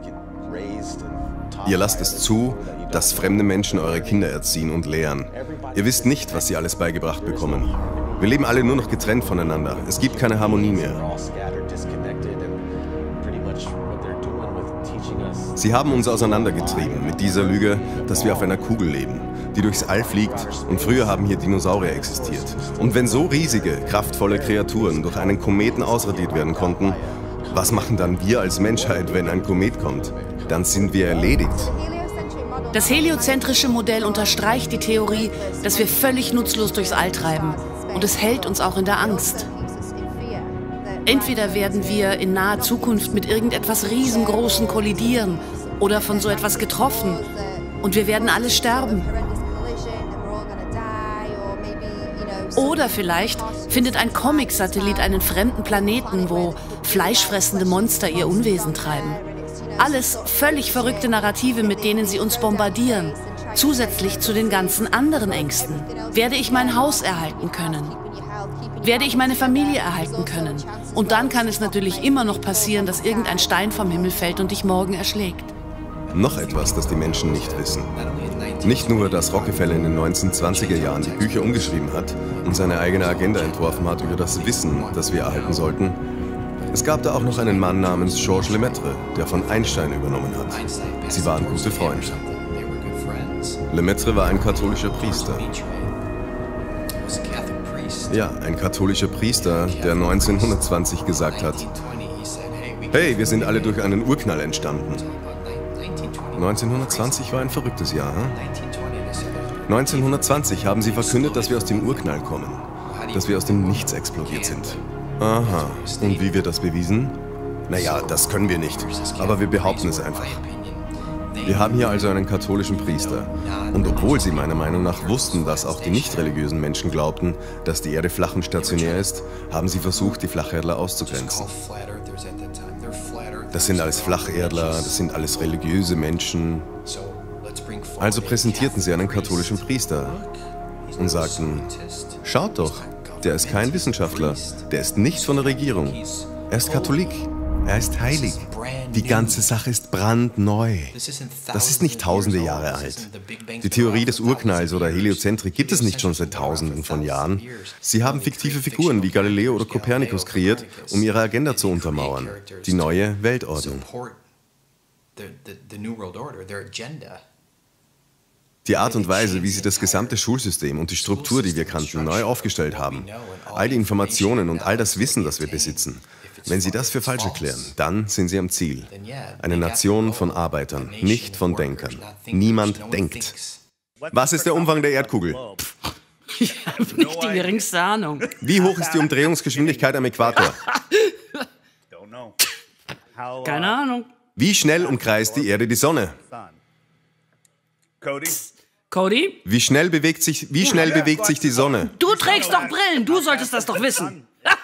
Ihr lasst es zu, dass fremde Menschen eure Kinder erziehen und lehren. Ihr wisst nicht, was sie alles beigebracht bekommen. Wir leben alle nur noch getrennt voneinander. Es gibt keine Harmonie mehr. Sie haben uns auseinandergetrieben mit dieser Lüge, dass wir auf einer Kugel leben, die durchs All fliegt und früher haben hier Dinosaurier existiert. Und wenn so riesige, kraftvolle Kreaturen durch einen Kometen ausradiert werden konnten, was machen dann wir als Menschheit, wenn ein Komet kommt? Dann sind wir erledigt. Das heliozentrische Modell unterstreicht die Theorie, dass wir völlig nutzlos durchs All treiben und es hält uns auch in der Angst. Entweder werden wir in naher Zukunft mit irgendetwas Riesengroßen kollidieren oder von so etwas getroffen und wir werden alle sterben. Oder vielleicht findet ein Comic-Satellit einen fremden Planeten, wo fleischfressende Monster ihr Unwesen treiben. Alles völlig verrückte Narrative, mit denen sie uns bombardieren. Zusätzlich zu den ganzen anderen Ängsten. Werde ich mein Haus erhalten können? Werde ich meine Familie erhalten können? Und dann kann es natürlich immer noch passieren, dass irgendein Stein vom Himmel fällt und dich morgen erschlägt. Noch etwas, das die Menschen nicht wissen. Nicht nur, dass Rockefeller in den 1920er Jahren die Bücher umgeschrieben hat und seine eigene Agenda entworfen hat über das Wissen, das wir erhalten sollten. Es gab da auch noch einen Mann namens Georges Lemaitre, der von Einstein übernommen hat. Sie waren gute Freunde. Lemaitre war ein katholischer Priester. Ja, ein katholischer Priester, der 1920 gesagt hat, hey, wir sind alle durch einen Urknall entstanden. 1920 war ein verrücktes Jahr. 1920 haben sie verkündet, dass wir aus dem Urknall kommen, dass wir aus dem Nichts explodiert sind. Aha, und wie wird das bewiesen? Naja, das können wir nicht, aber wir behaupten es einfach. Wir haben hier also einen katholischen Priester. Und obwohl sie meiner Meinung nach wussten, dass auch die nicht religiösen Menschen glaubten, dass die Erde flach und stationär ist, haben sie versucht, die Flacherdler auszugrenzen. Das sind alles Flacherdler, das sind alles religiöse Menschen. Also präsentierten sie einen katholischen Priester und sagten, schaut doch, der ist kein Wissenschaftler, der ist nicht von der Regierung, er ist Katholik. Er ist heilig. Die ganze Sache ist brandneu. Das ist nicht tausende Jahre alt. Die Theorie des Urknalls oder Heliozentrik gibt es nicht schon seit Tausenden von Jahren. Sie haben fiktive Figuren wie Galileo oder Kopernikus kreiert, um ihre Agenda zu untermauern. Die neue Weltordnung. Die Art und Weise, wie sie das gesamte Schulsystem und die Struktur, die wir kannten, neu aufgestellt haben. All die Informationen und all das Wissen, das wir besitzen. Wenn Sie das für falsch erklären, dann sind Sie am Ziel. Eine Nation von Arbeitern, nicht von Denkern. Niemand denkt. Was ist der Umfang der Erdkugel? Ich habe nicht die geringste Ahnung. Wie hoch ist die Umdrehungsgeschwindigkeit am Äquator? Keine Ahnung. Wie schnell umkreist die Erde die Sonne? Cody? Wie schnell bewegt sich die Sonne? Du trägst doch Brillen, du solltest das doch wissen.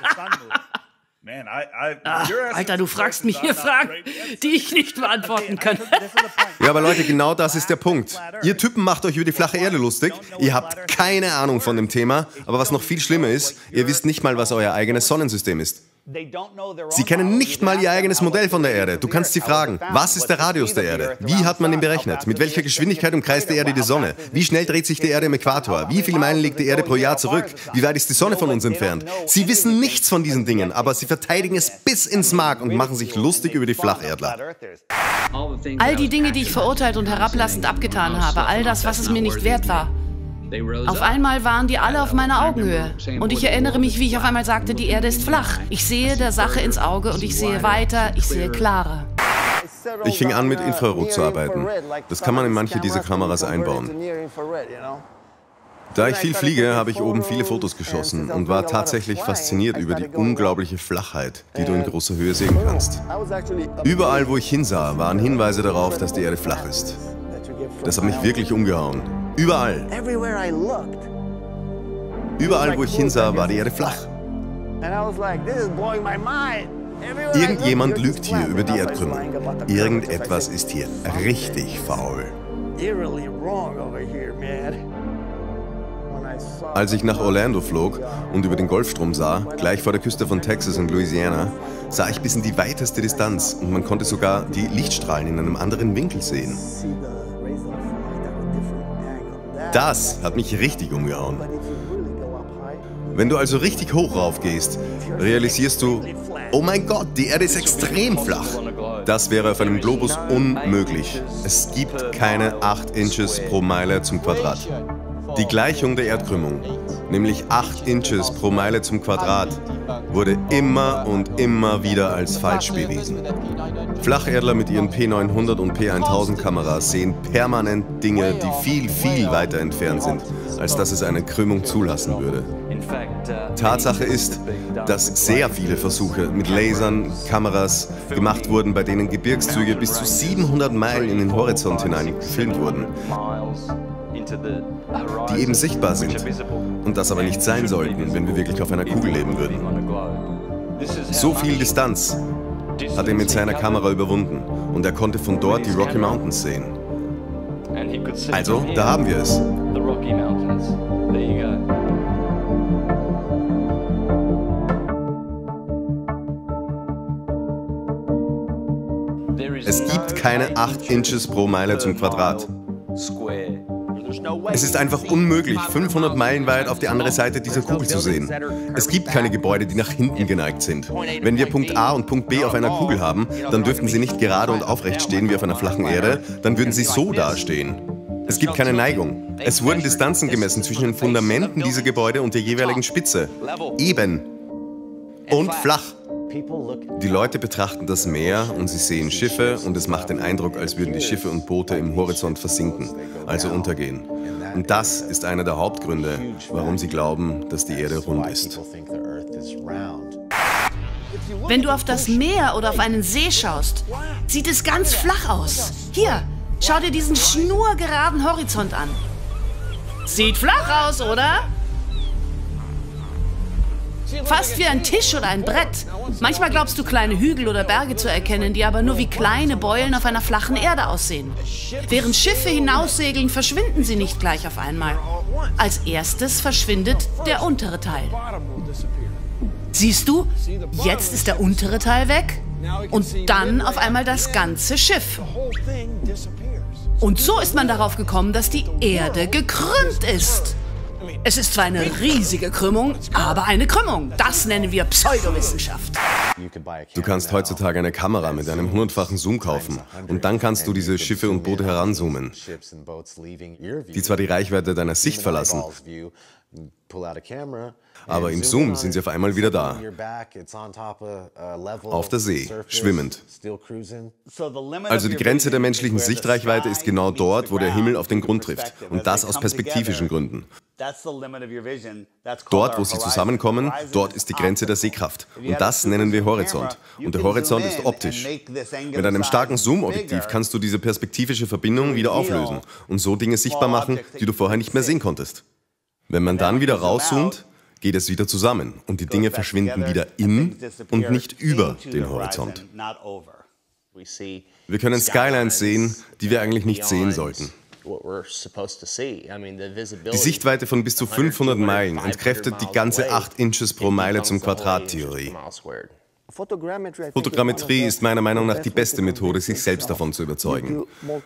Ach, Alter, du fragst mich hier Fragen, die ich nicht beantworten kann. Ja, aber Leute, genau das ist der Punkt. Ihr Typen macht euch über die flache Erde lustig, ihr habt keine Ahnung von dem Thema, aber was noch viel schlimmer ist, ihr wisst nicht mal, was euer eigenes Sonnensystem ist. Sie kennen nicht mal ihr eigenes Modell von der Erde. Du kannst sie fragen, was ist der Radius der Erde? Wie hat man ihn berechnet? Mit welcher Geschwindigkeit umkreist die Erde die Sonne? Wie schnell dreht sich die Erde im Äquator? Wie viele Meilen liegt die Erde pro Jahr zurück? Wie weit ist die Sonne von uns entfernt? Sie wissen nichts von diesen Dingen, aber sie verteidigen es bis ins Mark und machen sich lustig über die Flacherdler. All die Dinge, die ich verurteilt und herablassend abgetan habe, all das, was es mir nicht wert war. Auf einmal waren die alle auf meiner Augenhöhe. Und ich erinnere mich, wie ich auf einmal sagte, die Erde ist flach. Ich sehe der Sache ins Auge und ich sehe weiter, ich sehe klarer. Ich fing an, mit Infrarot zu arbeiten. Das kann man in manche dieser Kameras einbauen. Da ich viel fliege, habe ich oben viele Fotos geschossen und war tatsächlich fasziniert über die unglaubliche Flachheit, die du in großer Höhe sehen kannst. Überall, wo ich hinsah, waren Hinweise darauf, dass die Erde flach ist. Das hat mich wirklich umgehauen. Überall. Überall, wo ich hinsah, war die Erde flach. Irgendjemand lügt hier über die Erdkrümmung. Irgendetwas ist hier richtig faul. Als ich nach Orlando flog und über den Golfstrom sah, gleich vor der Küste von Texas und Louisiana, sah ich bis in die weiteste Distanz und man konnte sogar die Lichtstrahlen in einem anderen Winkel sehen. Das hat mich richtig umgehauen. Wenn du also richtig hoch raufgehst, realisierst du, oh mein Gott, die Erde ist extrem flach. Das wäre auf einem Globus unmöglich. Es gibt keine 8 Inches pro Meile zum Quadrat. Die Gleichung der Erdkrümmung, nämlich 8 Inches pro Meile zum Quadrat, wurde immer und immer wieder als falsch bewiesen. Flacherdler mit ihren P900 und P1000 Kameras sehen permanent Dinge, die viel, viel weiter entfernt sind, als dass es eine Krümmung zulassen würde. Tatsache ist, dass sehr viele Versuche mit Lasern, Kameras gemacht wurden, bei denen Gebirgszüge bis zu 700 Meilen in den Horizont hinein gefilmt wurden, die eben sichtbar sind und das aber nicht sein sollten, wenn wir wirklich auf einer Kugel leben würden. So viel Distanz hat er mit seiner Kamera überwunden und er konnte von dort die Rocky Mountains sehen. Also, da haben wir es. Es gibt keine 8 Inches pro Meile zum Quadrat. Es ist einfach unmöglich, 500 Meilen weit auf die andere Seite dieser Kugel zu sehen. Es gibt keine Gebäude, die nach hinten geneigt sind. Wenn wir Punkt A und Punkt B auf einer Kugel haben, dann dürften sie nicht gerade und aufrecht stehen wie auf einer flachen Erde, dann würden sie so dastehen. Es gibt keine Neigung. Es wurden Distanzen gemessen zwischen den Fundamenten dieser Gebäude und der jeweiligen Spitze. Eben. Und flach. Die Leute betrachten das Meer und sie sehen Schiffe und es macht den Eindruck, als würden die Schiffe und Boote im Horizont versinken, also untergehen. Und das ist einer der Hauptgründe, warum sie glauben, dass die Erde rund ist. Wenn du auf das Meer oder auf einen See schaust, sieht es ganz flach aus. Hier, schau dir diesen schnurgeraden Horizont an. Sieht flach aus, oder? Fast wie ein Tisch oder ein Brett. Manchmal glaubst du, kleine Hügel oder Berge zu erkennen, die aber nur wie kleine Beulen auf einer flachen Erde aussehen. Während Schiffe hinaussegeln, verschwinden sie nicht gleich auf einmal. Als erstes verschwindet der untere Teil. Siehst du, jetzt ist der untere Teil weg und dann auf einmal das ganze Schiff. Und so ist man darauf gekommen, dass die Erde gekrümmt ist. Es ist zwar eine riesige Krümmung, aber eine Krümmung. Das nennen wir Pseudowissenschaft. Du kannst heutzutage eine Kamera mit einem 100-fachen Zoom kaufen und dann kannst du diese Schiffe und Boote heranzoomen, die zwar die Reichweite deiner Sicht verlassen, aber im Zoom sind sie auf einmal wieder da. Auf der See, schwimmend. Also die Grenze der menschlichen Sichtreichweite ist genau dort, wo der Himmel auf den Grund trifft. Und das aus perspektivischen Gründen. Dort, wo sie zusammenkommen, dort ist die Grenze der Sehkraft. Und das nennen wir Horizont. Und der Horizont ist optisch. Mit einem starken Zoom-Objektiv kannst du diese perspektivische Verbindung wieder auflösen und so Dinge sichtbar machen, die du vorher nicht mehr sehen konntest. Wenn man dann wieder rauszoomt, geht es wieder zusammen und die Dinge verschwinden wieder in und nicht über den Horizont. Wir können Skylines sehen, die wir eigentlich nicht sehen sollten. Die Sichtweite von bis zu 500 Meilen entkräftet die ganze 8 Inches pro Meile zum Quadrat-Theorie. Fotogrammetrie ist meiner Meinung nach die beste Methode, sich selbst davon zu überzeugen.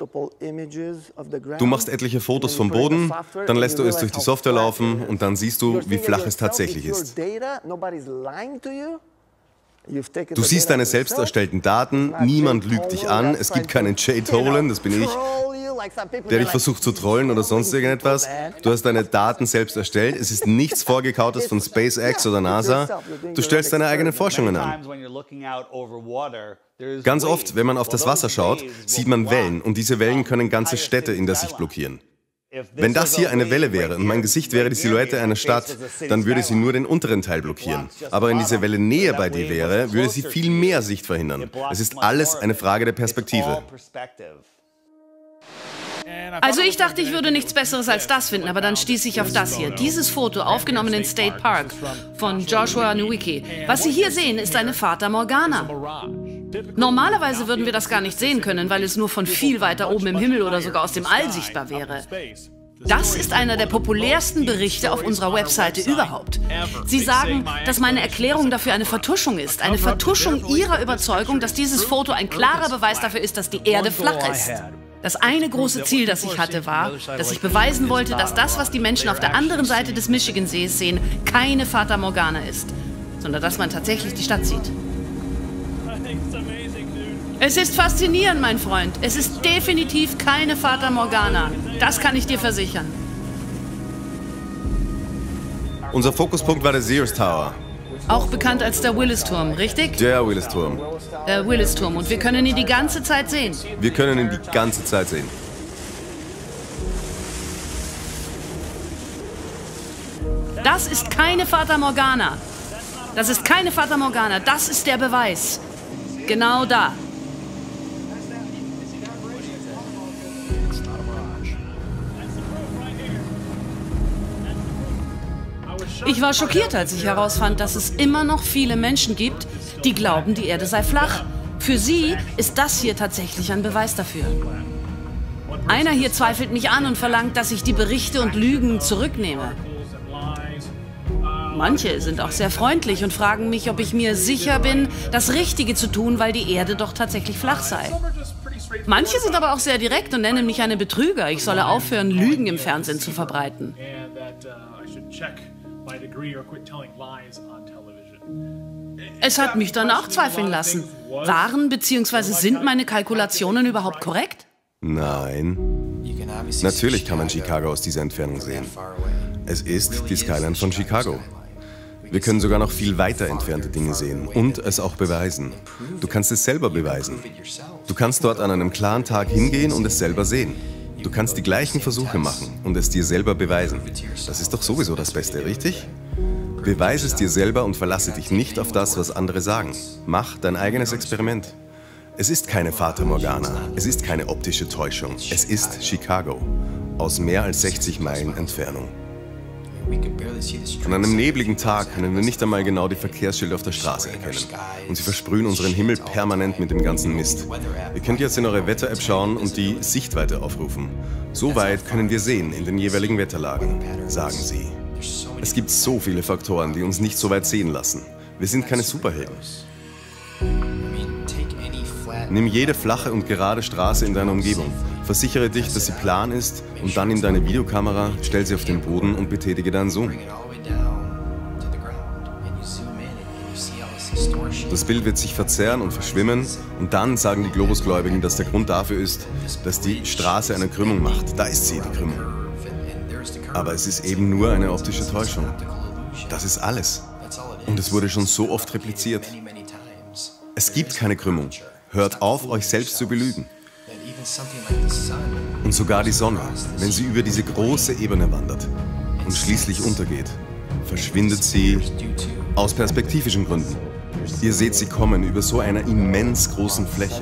Du machst etliche Fotos vom Boden, dann lässt du es durch die Software laufen und dann siehst du, wie flach es tatsächlich ist. Du siehst deine selbst erstellten Daten, niemand lügt dich an, es gibt keinen Jay Tolan, das bin ich, der dich versucht zu trollen oder sonst irgendetwas. Du hast deine Daten selbst erstellt, es ist nichts Vorgekautes von SpaceX oder NASA. Du stellst deine eigenen Forschungen an. Ganz oft, wenn man auf das Wasser schaut, sieht man Wellen und diese Wellen können ganze Städte in der Sicht blockieren. Wenn das hier eine Welle wäre und mein Gesicht wäre die Silhouette einer Stadt, dann würde sie nur den unteren Teil blockieren. Aber wenn diese Welle näher bei dir wäre, würde sie viel mehr Sicht verhindern. Es ist alles eine Frage der Perspektive. Also ich dachte, ich würde nichts Besseres als das finden, aber dann stieß ich auf das hier. Dieses Foto, aufgenommen in State Park, von Joshua Nowicki. Was Sie hier sehen, ist eine Fata Morgana. Normalerweise würden wir das gar nicht sehen können, weil es nur von viel weiter oben im Himmel oder sogar aus dem All sichtbar wäre. Das ist einer der populärsten Berichte auf unserer Webseite überhaupt. Sie sagen, dass meine Erklärung dafür eine Vertuschung ist. Eine Vertuschung Ihrer Überzeugung, dass dieses Foto ein klarer Beweis dafür ist, dass die Erde flach ist. Das eine große Ziel, das ich hatte, war, dass ich beweisen wollte, dass das, was die Menschen auf der anderen Seite des Michigansees sehen, keine Fata Morgana ist, sondern dass man tatsächlich die Stadt sieht. Es ist faszinierend, mein Freund. Es ist definitiv keine Fata Morgana. Das kann ich dir versichern. Unser Fokuspunkt war der Sears Tower. Auch bekannt als der Willis-Turm, richtig? Der Willis-Turm. Der Willis-Turm. Und wir können ihn die ganze Zeit sehen. Wir können ihn die ganze Zeit sehen. Das ist keine Fata Morgana. Das ist keine Fata Morgana. Das ist der Beweis. Genau da. Ich war schockiert, als ich herausfand, dass es immer noch viele Menschen gibt, die glauben, die Erde sei flach. Für sie ist das hier tatsächlich ein Beweis dafür. Einer hier zweifelt mich an und verlangt, dass ich die Berichte und Lügen zurücknehme. Manche sind auch sehr freundlich und fragen mich, ob ich mir sicher bin, das Richtige zu tun, weil die Erde doch tatsächlich flach sei. Manche sind aber auch sehr direkt und nennen mich einen Betrüger. Ich solle aufhören, Lügen im Fernsehen zu verbreiten. Es hat mich danach zweifeln lassen. Waren bzw. sind meine Kalkulationen überhaupt korrekt? Nein. Natürlich kann man Chicago aus dieser Entfernung sehen. Es ist die Skyline von Chicago. Wir können sogar noch viel weiter entfernte Dinge sehen und es auch beweisen. Du kannst es selber beweisen. Du kannst dort an einem klaren Tag hingehen und es selber sehen. Du kannst die gleichen Versuche machen und es dir selber beweisen. Das ist doch sowieso das Beste, richtig? Beweise es dir selber und verlasse dich nicht auf das, was andere sagen. Mach dein eigenes Experiment. Es ist keine Fata Morgana, es ist keine optische Täuschung. Es ist Chicago, aus mehr als 60 Meilen Entfernung. An einem nebligen Tag können wir nicht einmal genau die Verkehrsschilder auf der Straße erkennen. Und sie versprühen unseren Himmel permanent mit dem ganzen Mist. Ihr könnt jetzt in eure Wetter-App schauen und die Sichtweite aufrufen. So weit können wir sehen in den jeweiligen Wetterlagen, sagen sie. Es gibt so viele Faktoren, die uns nicht so weit sehen lassen. Wir sind keine Superhelden. Nimm jede flache und gerade Straße in deiner Umgebung. Versichere dich, dass sie plan ist und dann nimm deine Videokamera, stell sie auf den Boden und betätige deinen Zoom. Das Bild wird sich verzerren und verschwimmen und dann sagen die Globusgläubigen, dass der Grund dafür ist, dass die Straße eine Krümmung macht. Da ist sie, die Krümmung. Aber es ist eben nur eine optische Täuschung. Das ist alles. Und es wurde schon so oft repliziert. Es gibt keine Krümmung. Hört auf, euch selbst zu belügen. Und sogar die Sonne, wenn sie über diese große Ebene wandert und schließlich untergeht, verschwindet sie aus perspektivischen Gründen. Ihr seht sie kommen über so einer immens großen Fläche.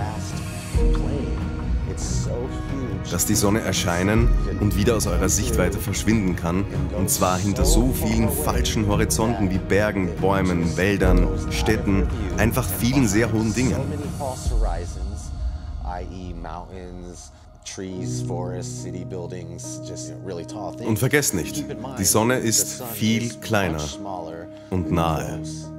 Dass die Sonne erscheinen und wieder aus eurer Sichtweite verschwinden kann, und zwar hinter so vielen falschen Horizonten wie Bergen, Bäumen, Wäldern, Städten, einfach vielen sehr hohen Dingen. Und vergesst nicht, die Sonne ist viel kleiner und nahe.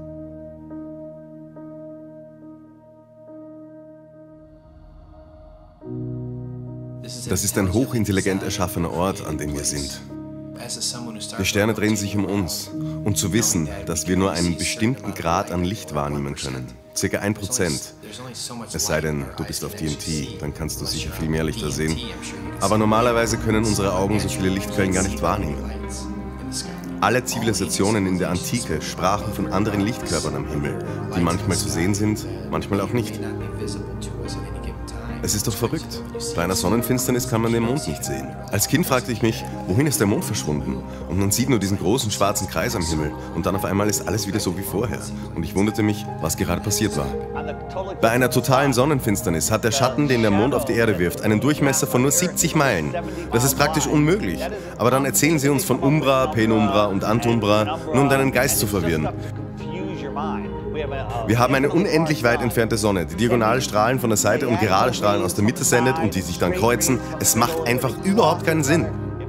Das ist ein hochintelligent erschaffener Ort, an dem wir sind. Die Sterne drehen sich um uns. Und zu wissen, dass wir nur einen bestimmten Grad an Licht wahrnehmen können, ca. 1%, es sei denn, du bist auf DMT, dann kannst du sicher viel mehr Lichter sehen. Aber normalerweise können unsere Augen so viele Lichtquellen gar nicht wahrnehmen. Alle Zivilisationen in der Antike sprachen von anderen Lichtkörpern am Himmel, die manchmal zu sehen sind, manchmal auch nicht. Es ist doch verrückt. Bei einer Sonnenfinsternis kann man den Mond nicht sehen. Als Kind fragte ich mich, wohin ist der Mond verschwunden? Und man sieht nur diesen großen schwarzen Kreis am Himmel und dann auf einmal ist alles wieder so wie vorher. Und ich wunderte mich, was gerade passiert war. Bei einer totalen Sonnenfinsternis hat der Schatten, den der Mond auf die Erde wirft, einen Durchmesser von nur 70 Meilen. Das ist praktisch unmöglich. Aber dann erzählen sie uns von Umbra, Penumbra und Antumbra, nur um deinen Geist zu verwirren. Wir haben eine unendlich weit entfernte Sonne, die diagonale Strahlen von der Seite und gerade Strahlen aus der Mitte sendet und die sich dann kreuzen. Es macht einfach überhaupt keinen Sinn.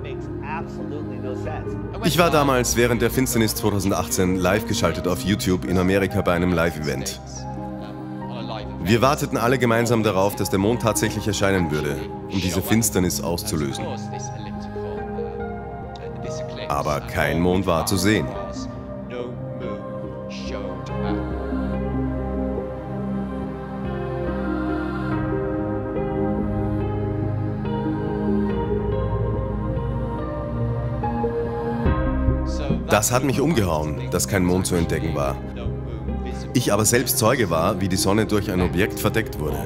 Ich war damals während der Finsternis 2018 live geschaltet auf YouTube in Amerika bei einem Live-Event. Wir warteten alle gemeinsam darauf, dass der Mond tatsächlich erscheinen würde, um diese Finsternis auszulösen. Aber kein Mond war zu sehen. Das hat mich umgehauen, dass kein Mond zu entdecken war. Ich aber selbst Zeuge war, wie die Sonne durch ein Objekt verdeckt wurde.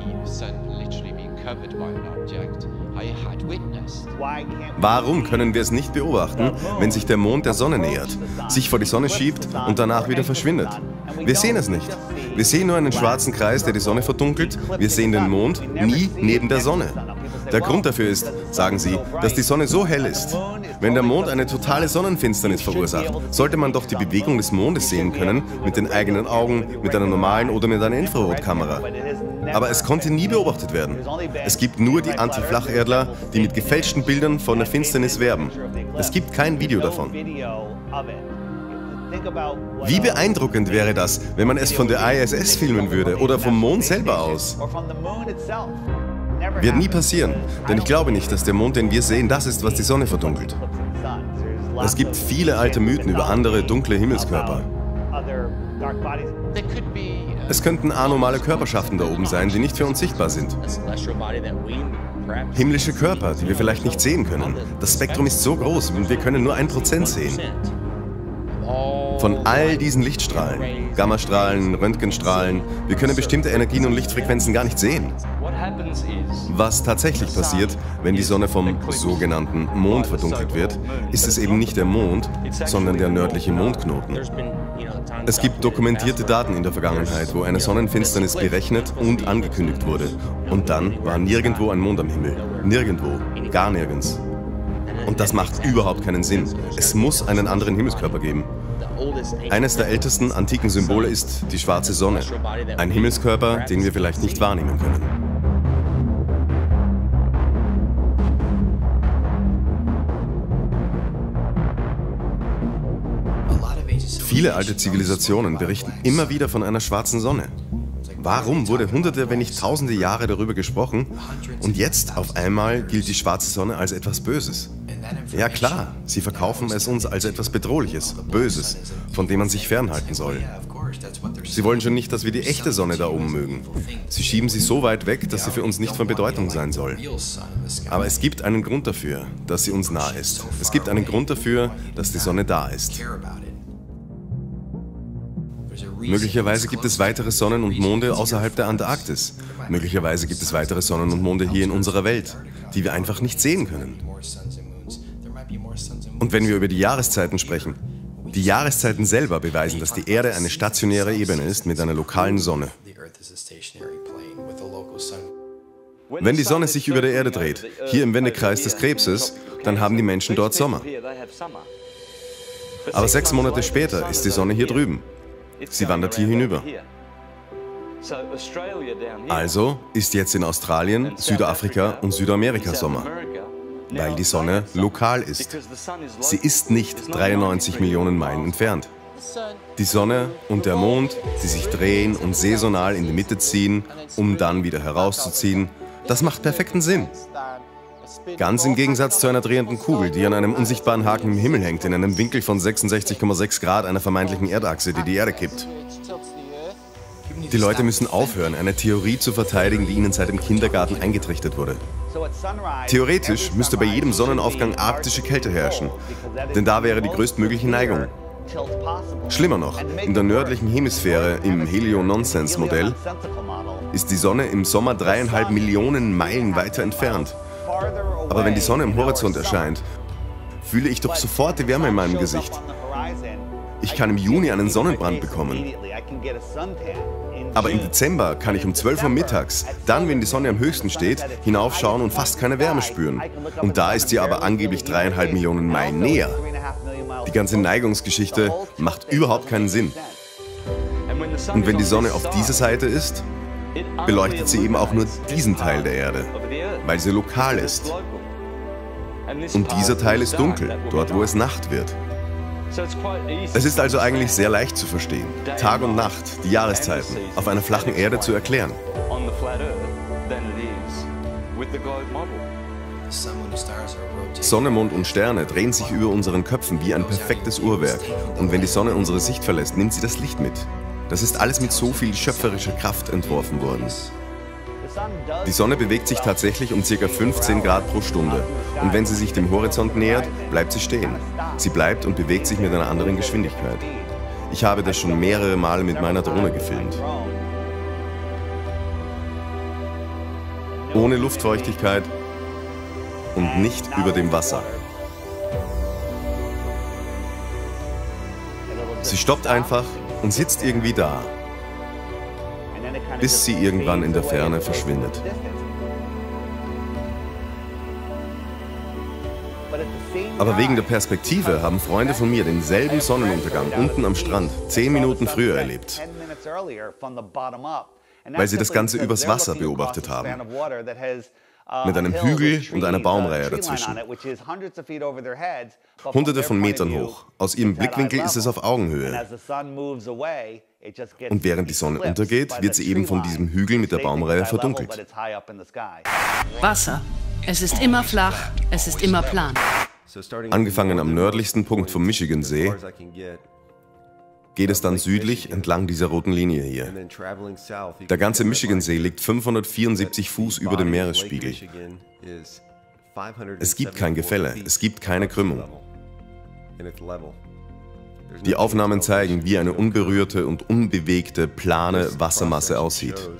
Warum können wir es nicht beobachten, wenn sich der Mond der Sonne nähert, sich vor die Sonne schiebt und danach wieder verschwindet? Wir sehen es nicht. Wir sehen nur einen schwarzen Kreis, der die Sonne verdunkelt. Wir sehen den Mond nie neben der Sonne. Der Grund dafür ist, sagen sie, dass die Sonne so hell ist. Wenn der Mond eine totale Sonnenfinsternis verursacht, sollte man doch die Bewegung des Mondes sehen können, mit den eigenen Augen, mit einer normalen oder mit einer Infrarotkamera. Aber es konnte nie beobachtet werden. Es gibt nur die Anti-Flacherdler, die mit gefälschten Bildern von der Finsternis werben. Es gibt kein Video davon. Wie beeindruckend wäre das, wenn man es von der ISS filmen würde oder vom Mond selber aus? Wird nie passieren, denn ich glaube nicht, dass der Mond, den wir sehen, das ist, was die Sonne verdunkelt. Es gibt viele alte Mythen über andere dunkle Himmelskörper. Es könnten anormale Körperschaften da oben sein, die nicht für uns sichtbar sind. Himmlische Körper, die wir vielleicht nicht sehen können. Das Spektrum ist so groß und wir können nur 1% sehen. Von all diesen Lichtstrahlen, Gammastrahlen, Röntgenstrahlen, wir können bestimmte Energien und Lichtfrequenzen gar nicht sehen. Was tatsächlich passiert, wenn die Sonne vom sogenannten Mond verdunkelt wird, ist es eben nicht der Mond, sondern der nördliche Mondknoten. Es gibt dokumentierte Daten in der Vergangenheit, wo eine Sonnenfinsternis berechnet und angekündigt wurde. Und dann war nirgendwo ein Mond am Himmel. Nirgendwo. Gar nirgends. Und das macht überhaupt keinen Sinn. Es muss einen anderen Himmelskörper geben. Eines der ältesten antiken Symbole ist die schwarze Sonne. Ein Himmelskörper, den wir vielleicht nicht wahrnehmen können. Viele alte Zivilisationen berichten immer wieder von einer schwarzen Sonne. Warum wurde hunderte, wenn nicht tausende Jahre darüber gesprochen und jetzt auf einmal gilt die schwarze Sonne als etwas Böses? Ja klar, sie verkaufen es uns als etwas Bedrohliches, Böses, von dem man sich fernhalten soll. Sie wollen schon nicht, dass wir die echte Sonne da oben mögen. Sie schieben sie so weit weg, dass sie für uns nicht von Bedeutung sein soll. Aber es gibt einen Grund dafür, dass sie uns nah ist. Es gibt einen Grund dafür, dass die Sonne da ist. Möglicherweise gibt es weitere Sonnen und Monde außerhalb der Antarktis. Möglicherweise gibt es weitere Sonnen und Monde hier in unserer Welt, die wir einfach nicht sehen können. Und wenn wir über die Jahreszeiten sprechen, die Jahreszeiten selber beweisen, dass die Erde eine stationäre Ebene ist mit einer lokalen Sonne. Wenn die Sonne sich über der Erde dreht, hier im Wendekreis des Krebses, dann haben die Menschen dort Sommer. Aber 6 Monate später ist die Sonne hier drüben. Sie wandert hier hinüber. Also ist jetzt in Australien, Südafrika und Südamerika Sommer, weil die Sonne lokal ist. Sie ist nicht 93 Millionen Meilen entfernt. Die Sonne und der Mond, die sich drehen und saisonal in die Mitte ziehen, um dann wieder herauszuziehen, das macht perfekten Sinn. Ganz im Gegensatz zu einer drehenden Kugel, die an einem unsichtbaren Haken im Himmel hängt, in einem Winkel von 66,6 Grad einer vermeintlichen Erdachse, die die Erde kippt. Die Leute müssen aufhören, eine Theorie zu verteidigen, die ihnen seit dem Kindergarten eingetrichtert wurde. Theoretisch müsste bei jedem Sonnenaufgang arktische Kälte herrschen, denn da wäre die größtmögliche Neigung. Schlimmer noch, in der nördlichen Hemisphäre, im Helio-Nonsense-Modell, ist die Sonne im Sommer 3,5 Millionen Meilen weiter entfernt. Aber wenn die Sonne am Horizont erscheint, fühle ich doch sofort die Wärme in meinem Gesicht. Ich kann im Juni einen Sonnenbrand bekommen. Aber im Dezember kann ich um 12 Uhr mittags, dann wenn die Sonne am höchsten steht, hinaufschauen und fast keine Wärme spüren. Und da ist sie aber angeblich 3,5 Millionen Meilen näher. Die ganze Neigungsgeschichte macht überhaupt keinen Sinn. Und wenn die Sonne auf dieser Seite ist, beleuchtet sie eben auch nur diesen Teil der Erde, weil sie lokal ist. Und dieser Teil ist dunkel, dort wo es Nacht wird. Es ist also eigentlich sehr leicht zu verstehen, Tag und Nacht, die Jahreszeiten, auf einer flachen Erde zu erklären. Sonne, Mond und Sterne drehen sich über unseren Köpfen wie ein perfektes Uhrwerk. Und wenn die Sonne unsere Sicht verlässt, nimmt sie das Licht mit. Das ist alles mit so viel schöpferischer Kraft entworfen worden. Die Sonne bewegt sich tatsächlich um ca. 15 Grad pro Stunde. Und wenn sie sich dem Horizont nähert, bleibt sie stehen. Sie bleibt und bewegt sich mit einer anderen Geschwindigkeit. Ich habe das schon mehrere Male mit meiner Drohne gefilmt. Ohne Luftfeuchtigkeit und nicht über dem Wasser. Sie stoppt einfach und sitzt irgendwie da, bis sie irgendwann in der Ferne verschwindet. Aber wegen der Perspektive haben Freunde von mir denselben Sonnenuntergang unten am Strand 10 Minuten früher erlebt, weil sie das Ganze übers Wasser beobachtet haben, mit einem Hügel und einer Baumreihe dazwischen. Hunderte von Metern hoch. Aus ihrem Blickwinkel ist es auf Augenhöhe. Und während die Sonne untergeht, wird sie eben von diesem Hügel mit der Baumreihe verdunkelt. Wasser. Es ist immer flach, es ist immer plan. Angefangen am nördlichsten Punkt vom Michigansee, geht es dann südlich entlang dieser roten Linie hier. Der ganze Michigansee liegt 574 Fuß über dem Meeresspiegel. Es gibt kein Gefälle, es gibt keine Krümmung. Die Aufnahmen zeigen, wie eine unberührte und unbewegte, plane Wassermasse aussieht.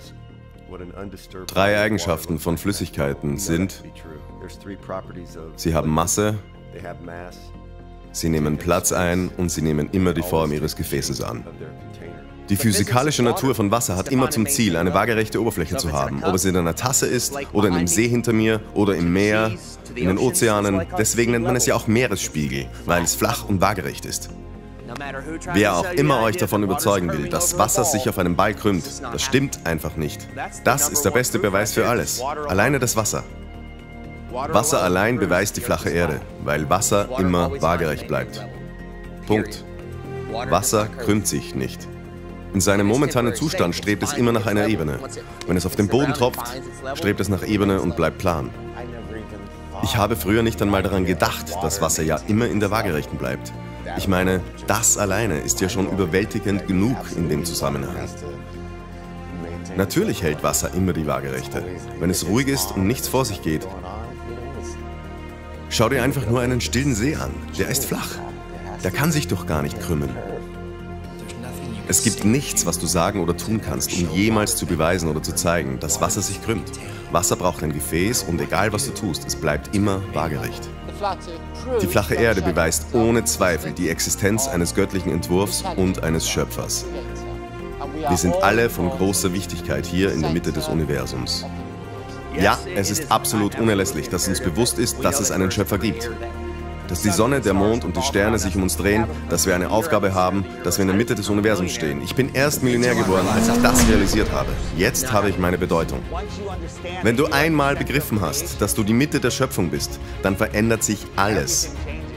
3 Eigenschaften von Flüssigkeiten sind: Sie haben Masse, sie nehmen Platz ein und sie nehmen immer die Form ihres Gefäßes an. Die physikalische Natur von Wasser hat immer zum Ziel, eine waagerechte Oberfläche zu haben, ob es in einer Tasse ist oder in dem See hinter mir oder im Meer, in den Ozeanen. Deswegen nennt man es ja auch Meeresspiegel, weil es flach und waagerecht ist. Wer auch immer euch davon überzeugen will, dass Wasser sich auf einem Ball krümmt, das stimmt einfach nicht. Das ist der beste Beweis für alles. Alleine das Wasser. Wasser allein beweist die flache Erde, weil Wasser immer waagerecht bleibt. Punkt. Wasser krümmt sich nicht. In seinem momentanen Zustand strebt es immer nach einer Ebene. Wenn es auf den Boden tropft, strebt es nach Ebene und bleibt plan. Ich habe früher nicht einmal daran gedacht, dass Wasser ja immer in der Waagerechten bleibt. Ich meine, das alleine ist ja schon überwältigend genug in dem Zusammenhang. Natürlich hält Wasser immer die Waagerechte, wenn es ruhig ist und nichts vor sich geht. Schau dir einfach nur einen stillen See an. Der ist flach. Der kann sich doch gar nicht krümmen. Es gibt nichts, was du sagen oder tun kannst, um jemals zu beweisen oder zu zeigen, dass Wasser sich krümmt. Wasser braucht ein Gefäß und egal was du tust, es bleibt immer waagerecht. Die flache Erde beweist ohne Zweifel die Existenz eines göttlichen Entwurfs und eines Schöpfers. Wir sind alle von großer Wichtigkeit hier in der Mitte des Universums. Ja, es ist absolut unerlässlich, dass uns bewusst ist, dass es einen Schöpfer gibt. dass die Sonne, der Mond und die Sterne sich um uns drehen, dass wir eine Aufgabe haben, dass wir in der Mitte des Universums stehen. Ich bin erst Millionär geworden, als ich das realisiert habe. Jetzt habe ich meine Bedeutung. Wenn du einmal begriffen hast, dass du die Mitte der Schöpfung bist, dann verändert sich alles.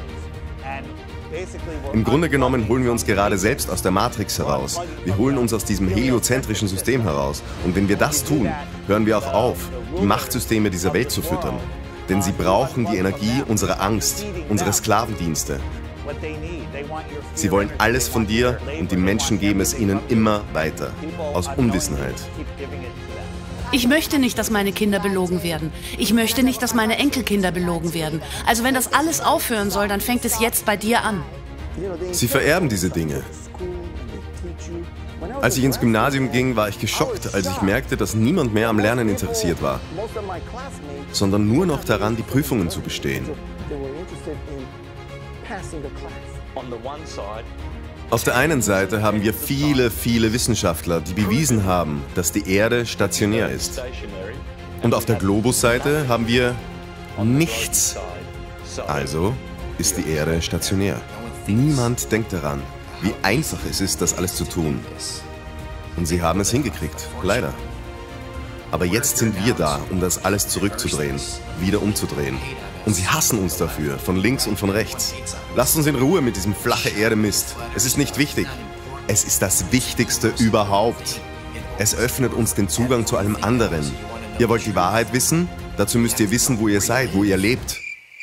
Im Grunde genommen holen wir uns gerade selbst aus der Matrix heraus. Wir holen uns aus diesem heliozentrischen System heraus. Und wenn wir das tun, hören wir auch auf, die Machtsysteme dieser Welt zu füttern. Denn sie brauchen die Energie unserer Angst, unserer Sklavendienste. Sie wollen alles von dir und die Menschen geben es ihnen immer weiter, aus Unwissenheit. Ich möchte nicht, dass meine Kinder belogen werden. Ich möchte nicht, dass meine Enkelkinder belogen werden. Also wenn das alles aufhören soll, dann fängt es jetzt bei dir an. Sie vererben diese Dinge. Als ich ins Gymnasium ging, war ich geschockt, als ich merkte, dass niemand mehr am Lernen interessiert war, sondern nur noch daran, die Prüfungen zu bestehen. Auf der einen Seite haben wir viele, viele Wissenschaftler, die bewiesen haben, dass die Erde stationär ist. Und auf der Globusseite haben wir nichts. Also ist die Erde stationär. Niemand denkt daran, wie einfach es ist, das alles zu tun. Und sie haben es hingekriegt, leider. Aber jetzt sind wir da, um das alles zurückzudrehen, wieder umzudrehen. Und sie hassen uns dafür, von links und von rechts. Lasst uns in Ruhe mit diesem flache Erde-Mist. Es ist nicht wichtig. Es ist das Wichtigste überhaupt. Es öffnet uns den Zugang zu allem anderen. Ihr wollt die Wahrheit wissen? Dazu müsst ihr wissen, wo ihr seid, wo ihr lebt.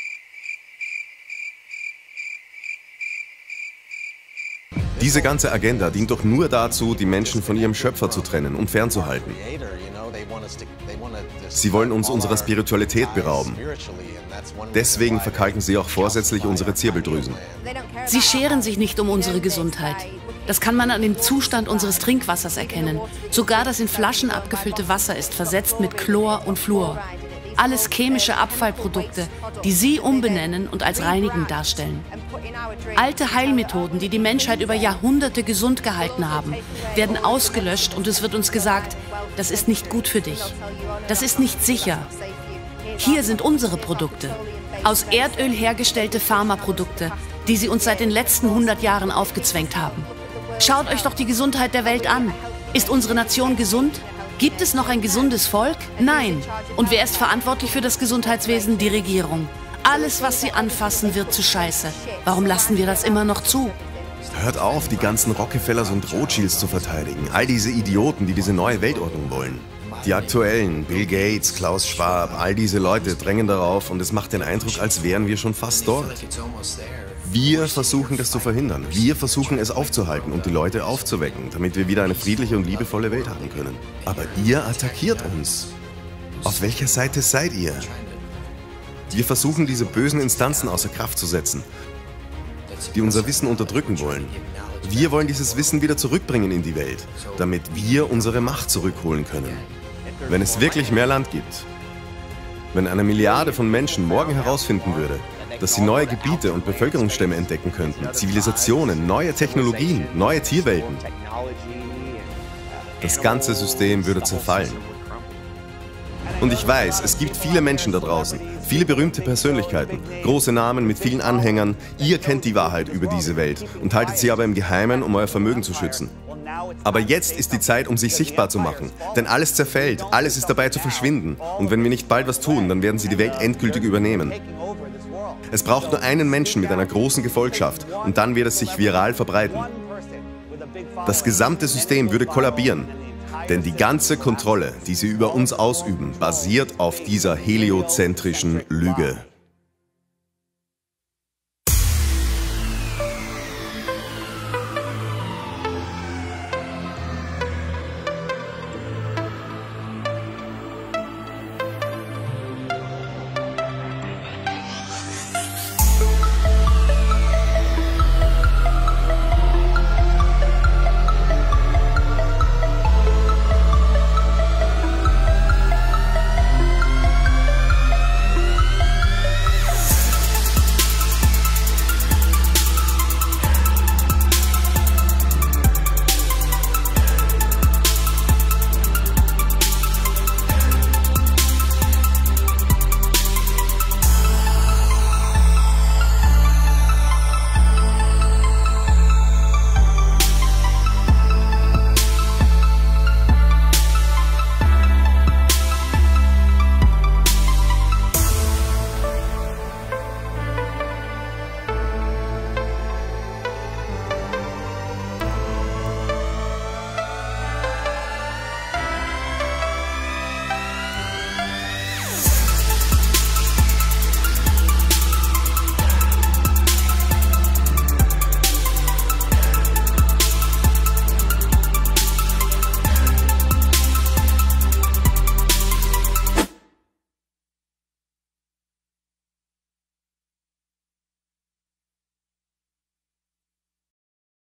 Diese ganze Agenda dient doch nur dazu, die Menschen von ihrem Schöpfer zu trennen und fernzuhalten. Sie wollen uns unserer Spiritualität berauben. Deswegen verkalken sie auch vorsätzlich unsere Zirbeldrüsen. Sie scheren sich nicht um unsere Gesundheit. Das kann man an dem Zustand unseres Trinkwassers erkennen. Sogar das in Flaschen abgefüllte Wasser ist versetzt mit Chlor und Fluor. Alles chemische Abfallprodukte, die sie umbenennen und als reinigend darstellen. Alte Heilmethoden, die die Menschheit über Jahrhunderte gesund gehalten haben, werden ausgelöscht und es wird uns gesagt, das ist nicht gut für dich. Das ist nicht sicher. Hier sind unsere Produkte. Aus Erdöl hergestellte Pharmaprodukte, die sie uns seit den letzten 100 Jahren aufgezwängt haben. Schaut euch doch die Gesundheit der Welt an. Ist unsere Nation gesund? Gibt es noch ein gesundes Volk? Nein. Und wer ist verantwortlich für das Gesundheitswesen? Die Regierung. Alles, was sie anfassen, wird zu Scheiße. Warum lassen wir das immer noch zu? Hört auf, die ganzen Rockefellers und Rothschilds zu verteidigen. All diese Idioten, die diese neue Weltordnung wollen. Die aktuellen, Bill Gates, Klaus Schwab, all diese Leute drängen darauf und es macht den Eindruck, als wären wir schon fast dort. Wir versuchen das zu verhindern. Wir versuchen es aufzuhalten und die Leute aufzuwecken, damit wir wieder eine friedliche und liebevolle Welt haben können. Aber ihr attackiert uns. Auf welcher Seite seid ihr? Wir versuchen, diese bösen Instanzen außer Kraft zu setzen, die unser Wissen unterdrücken wollen. Wir wollen dieses Wissen wieder zurückbringen in die Welt, damit wir unsere Macht zurückholen können. Wenn es wirklich mehr Land gibt, wenn 1 Milliarde von Menschen morgen herausfinden würde, dass sie neue Gebiete und Bevölkerungsstämme entdecken könnten, Zivilisationen, neue Technologien, neue Tierwelten, das ganze System würde zerfallen. Und ich weiß, es gibt viele Menschen da draußen, viele berühmte Persönlichkeiten, große Namen mit vielen Anhängern. Ihr kennt die Wahrheit über diese Welt und haltet sie aber im Geheimen, um euer Vermögen zu schützen. Aber jetzt ist die Zeit, um sich sichtbar zu machen. Denn alles zerfällt, alles ist dabei zu verschwinden. Und wenn wir nicht bald was tun, dann werden sie die Welt endgültig übernehmen. Es braucht nur einen Menschen mit einer großen Gefolgschaft und dann wird es sich viral verbreiten. Das gesamte System würde kollabieren. Denn die ganze Kontrolle, die sie über uns ausüben, basiert auf dieser heliozentrischen Lüge.